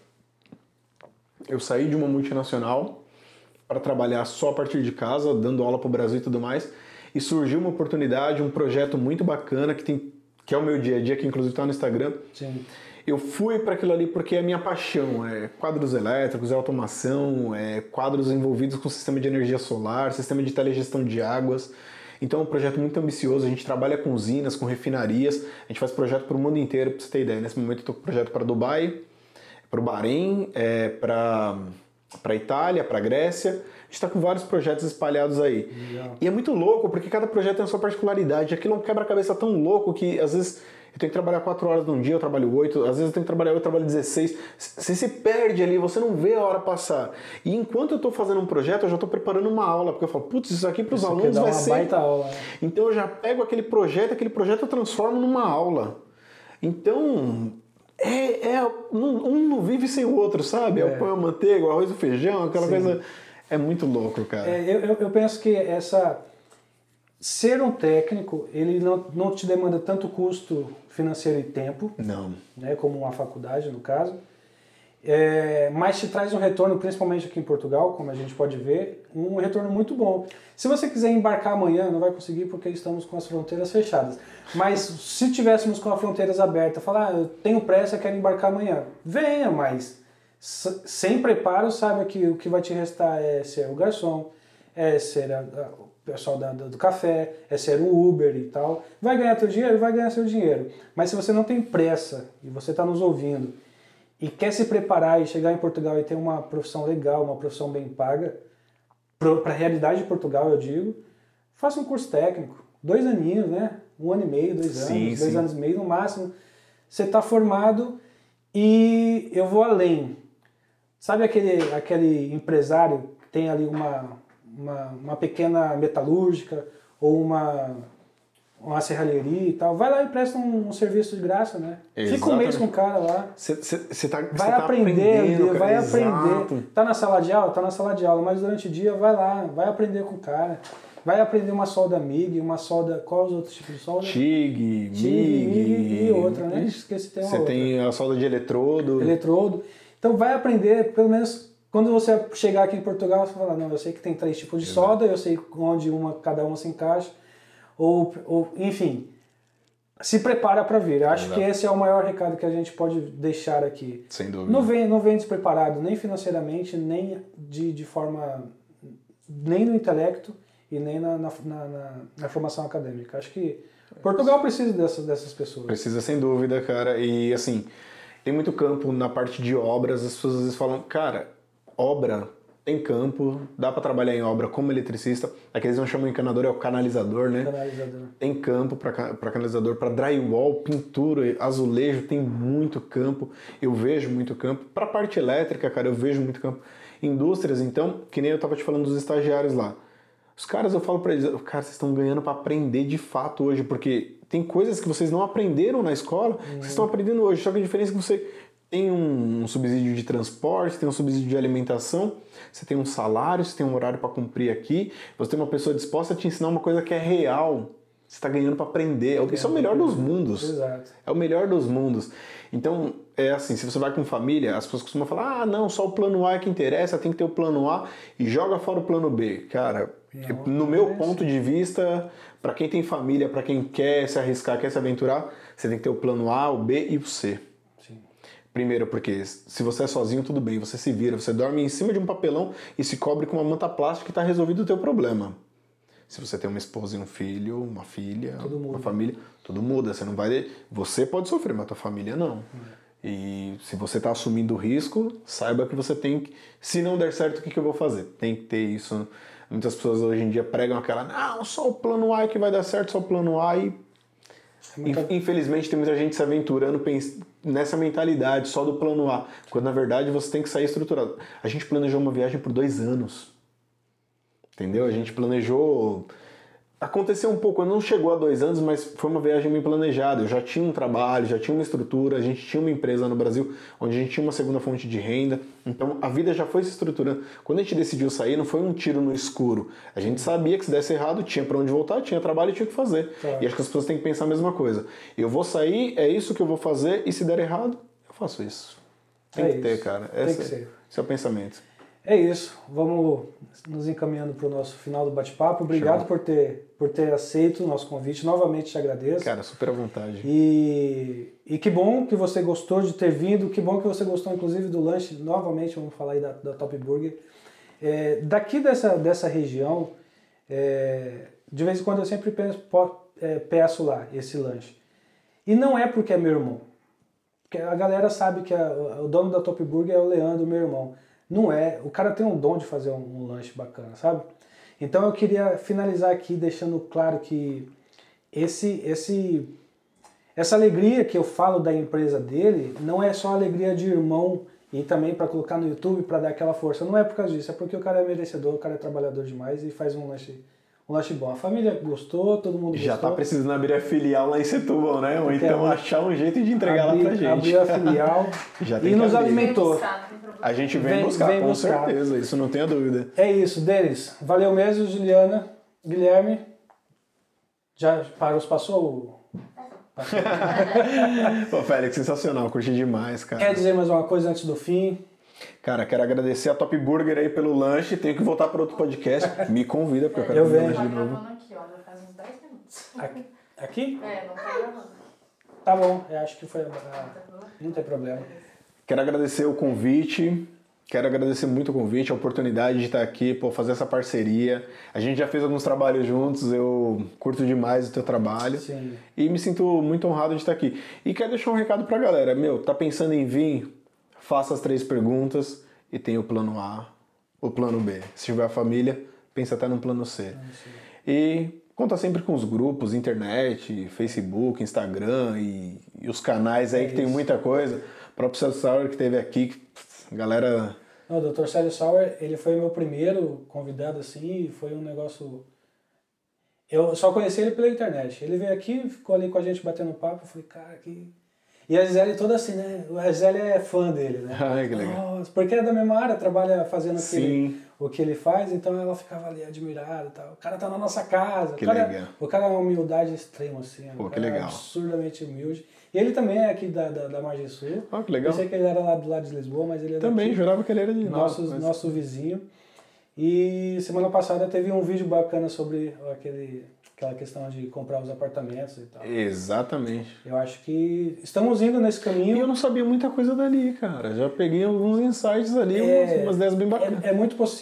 Eu saí de uma multinacional para trabalhar só a partir de casa, dando aula para o Brasil e tudo mais, e surgiu uma oportunidade, um projeto muito bacana que é o meu dia a dia, que inclusive está no Instagram. Sim. Eu fui para aquilo ali porque é a minha paixão, é quadros elétricos, é automação, é quadros envolvidos com sistema de energia solar, sistema de telegestão de águas. Então é um projeto muito ambicioso, a gente trabalha com usinas, com refinarias, a gente faz projeto para o mundo inteiro, para você ter ideia. Nesse momento eu estou com projeto para Dubai, para o Bahrein, para a Itália, para a Grécia. A gente está com vários projetos espalhados aí. Legal. E é muito louco, porque cada projeto tem a sua particularidade. Aquilo é um quebra-cabeça tão louco que, às vezes, eu tenho que trabalhar 4 horas num dia, eu trabalho 8. Às vezes eu tenho que trabalhar 8, eu trabalho 16. Você se perde ali, você não vê a hora passar. E enquanto eu estou fazendo um projeto, eu já estou preparando uma aula. Porque eu falo, putz, isso aqui para os alunos vai ser... baita aula, né? Então eu já pego aquele projeto eu transformo numa aula. Então... um não vive sem o outro, sabe? É o pão, a manteiga, o arroz e o feijão, aquela coisa... É muito louco, cara. Eu penso que ser um técnico, ele não te demanda tanto custo financeiro e tempo. Não. Né, como uma faculdade, no caso. Mas te traz um retorno, principalmente aqui em Portugal, como a gente pode ver, um retorno muito bom. Se você quiser embarcar amanhã, não vai conseguir porque estamos com as fronteiras fechadas. Mas se tivéssemos com as fronteiras abertas, falar, eu tenho pressa, quero embarcar amanhã. Venha, mas sem preparo, saiba que o que vai te restar é ser o garçom, é ser o pessoal do café, é ser o Uber e tal. Vai ganhar teu dinheiro? Vai ganhar seu dinheiro. Mas se você não tem pressa e você está nos ouvindo e quer se preparar e chegar em Portugal e ter uma profissão legal, uma profissão bem paga, para a realidade de Portugal, eu digo, faça um curso técnico, 2 aninhos, né? 1 ano e meio, 2 anos, 2 anos e meio no máximo. Você está formado e eu vou além. Sabe aquele empresário que tem ali uma pequena metalúrgica ou uma serralheria e tal? Vai lá e presta um serviço de graça, né? Exatamente. Fica um mês com o cara lá. Vai aprender, vai aprender. Tá na sala de aula? Tá na sala de aula, mas durante o dia vai lá, vai aprender com o cara. Vai aprender uma solda MIG, uma solda... Qual os outros tipos de solda? TIG, MIG... E outra, né? Esqueci, tem uma outra. Você tem a solda de eletrodo. Então vai aprender, pelo menos quando você chegar aqui em Portugal, você vai falar, não, eu sei que tem 3 tipos de solda, eu sei onde cada uma se encaixa, enfim, se prepara para vir. Eu acho que esse é o maior recado que a gente pode deixar aqui. Sem dúvida. Não vem despreparado, nem financeiramente, nem de forma, nem no intelecto e nem na formação acadêmica. Acho que Portugal precisa dessas pessoas. Precisa, sem dúvida, cara. E assim, tem muito campo na parte de obras. As pessoas às vezes falam, cara, obra tem campo, dá para trabalhar em obra como eletricista. Aqui eles não chamam encanador, é o canalizador, né? Canalizador. Tem campo para canalizador, para drywall, pintura, azulejo, tem muito campo. Eu vejo muito campo. Para parte elétrica, cara, eu vejo muito campo. Indústrias, então, que nem eu tava te falando dos estagiários lá. Os caras, eu falo para eles, cara, vocês estão ganhando para aprender de fato hoje, porque tem coisas que vocês não aprenderam na escola, vocês estão aprendendo hoje. Só que a diferença é que você tem um subsídio de transporte, tem um subsídio de alimentação, você tem um salário, você tem um horário para cumprir aqui, você tem uma pessoa disposta a te ensinar uma coisa que é real. Você está ganhando para aprender. Isso é o melhor dos mundos. Exato. É o melhor dos mundos. Então, é assim, se você vai com família, as pessoas costumam falar, não, só o plano A é que interessa, tem que ter o plano A e joga fora o plano B. Cara, no meu ponto de vista, para quem tem família, para quem quer se arriscar, quer se aventurar, você tem que ter o plano A, o B e o C. Sim. Primeiro, porque se você é sozinho, tudo bem, você se vira, você dorme em cima de um papelão e se cobre com uma manta plástica e está resolvido o teu problema. Se você tem uma esposa e um filho, uma filha, uma família, tudo muda. Você não vai. Você pode sofrer, mas a tua família não. E se você está assumindo o risco, saiba que você tem que. Se não der certo, o que eu vou fazer? Tem que ter isso. Muitas pessoas hoje em dia pregam aquela. Não, só o plano A é que vai dar certo, só o plano A. E infelizmente tem muita gente se aventurando nessa mentalidade só do plano A. Quando na verdade você tem que sair estruturado. A gente planejou uma viagem por 2 anos. Entendeu? A gente planejou... Aconteceu um pouco, não chegou a 2 anos, mas foi uma viagem bem planejada. Eu já tinha um trabalho, já tinha uma estrutura, a gente tinha uma empresa no Brasil onde a gente tinha uma segunda fonte de renda. Então a vida já foi se estruturando. Quando a gente decidiu sair, não foi um tiro no escuro. A gente sabia que se desse errado, tinha para onde voltar, tinha trabalho e tinha o que fazer. E acho que as pessoas têm que pensar a mesma coisa. Eu vou sair, é isso que eu vou fazer, e se der errado, eu faço isso. Tem que ter, cara. Esse é o pensamento. É isso, vamos nos encaminhando para o nosso final do bate-papo. Obrigado por ter aceito o nosso convite, novamente te agradeço. Cara, super à vontade. E que bom que você gostou de ter vindo, que bom que você gostou inclusive do lanche, novamente vamos falar aí da Top Burger. Daqui dessa região, de vez em quando eu sempre peço lá esse lanche. E não é porque é meu irmão, porque a galera sabe que o dono da Top Burger é o Leandro, meu irmão. Não é, o cara tem um dom de fazer um lanche bacana, sabe? Então eu queria finalizar aqui deixando claro que essa alegria que eu falo da empresa dele não é só alegria de irmão e também para colocar no YouTube para dar aquela força. Não é por causa disso, é porque o cara é merecedor, o cara é trabalhador demais e faz um lanche bom. A família gostou, todo mundo gostou. Já tá precisando abrir a filial lá em Setúbal, né? Ou então achar um jeito de entregar lá pra gente. Abrir a filial e nos alimentou. A gente vem buscar, com certeza, isso não tenha dúvida. É isso, Denis. Valeu mesmo, Juliana. Guilherme. Já passou? Pô, Félix, sensacional, curti demais, cara. Quer dizer mais uma coisa antes do fim? Cara, quero agradecer a Top Burger aí pelo lanche. Tenho que voltar para outro podcast. Me convida, porque eu quero comer lanche de novo. Aqui, ó, já faz uns 10 minutos. Aqui? Não tá gravando. Tá bom, eu acho que foi... Não tem problema. Quero agradecer o convite. Quero agradecer muito o convite, a oportunidade de estar aqui, fazer essa parceria. A gente já fez alguns trabalhos juntos, eu curto demais o teu trabalho. Sim. E me sinto muito honrado de estar aqui. E quero deixar um recado pra galera. Tá pensando em vir? Faça as 3 perguntas e tem o plano A, o plano B. Se tiver a família, pensa até no plano C. E conta sempre com os grupos, internet, Facebook, Instagram e os canais aí que tem muita coisa. O próprio Célio Sauer que esteve aqui, galera... Não, o Dr. Célio Sauer, ele foi o meu primeiro convidado assim, e foi um negócio... Eu só conheci ele pela internet. Ele veio aqui, ficou ali com a gente batendo papo, eu falei, cara, que... E a Gisele toda assim, né? A Gisele é fã dele, né? Ai, que legal. Nossa, porque é da mesma área, trabalha fazendo o que ele faz, então ela ficava ali admirada e tal. O cara tá na nossa casa. Legal. O cara é uma humildade extrema, assim. Pô, que legal. É absurdamente humilde. E ele também é aqui da Margem Sul. Ah, que legal. Eu sei que ele era lá do lado de Lisboa, mas ele é também, daqui, jurava que ele era de nosso vizinho. E semana passada teve um vídeo bacana sobre aquela questão de comprar os apartamentos e tal. Exatamente. Eu acho que estamos indo nesse caminho. E eu não sabia muita coisa dali, cara. Já peguei alguns insights ali, umas ideias bem bacanas. É muito possível.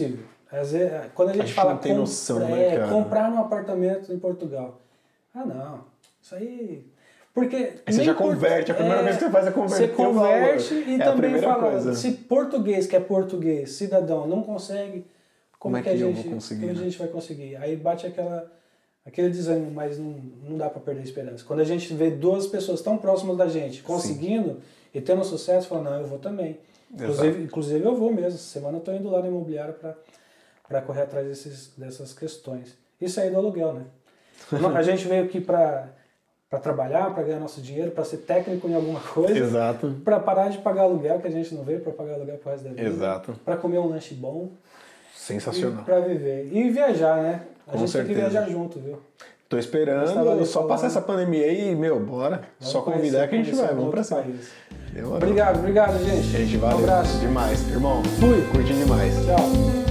Às vezes, quando a gente fala não tem noção, né, cara? Comprar um apartamento em Portugal. Ah, não. Isso aí... Porque aí você já converte, a primeira vez que você faz é converter. Você converte e também fala, coisa. Se português, que é português, cidadão, não consegue, como é que a gente, vou conseguir, como a gente vai conseguir? Aí bate aquele desânimo, mas não dá para perder a esperança. Quando a gente vê duas pessoas tão próximas da gente conseguindo e tendo sucesso, fala, não, eu vou também. Inclusive eu vou mesmo. Essa semana eu estou indo lá na imobiliária para correr atrás dessas questões. Isso aí do aluguel, né? A gente veio aqui para trabalhar, para ganhar nosso dinheiro, para ser técnico em alguma coisa. Exato. Para parar de pagar aluguel, que a gente não veio para pagar aluguel pro resto da vida. Exato. Para comer um lanche bom. Sensacional. Para viver. E viajar, né? A Com gente certeza. tem que viajar junto, viu? Tô esperando, só passar essa pandemia aí, bora. Só convidar que a gente vai, vamos pra cima. Obrigado, gente. Gente, valeu. Um abraço. Demais. Irmão, Fui. Curti demais. Tchau.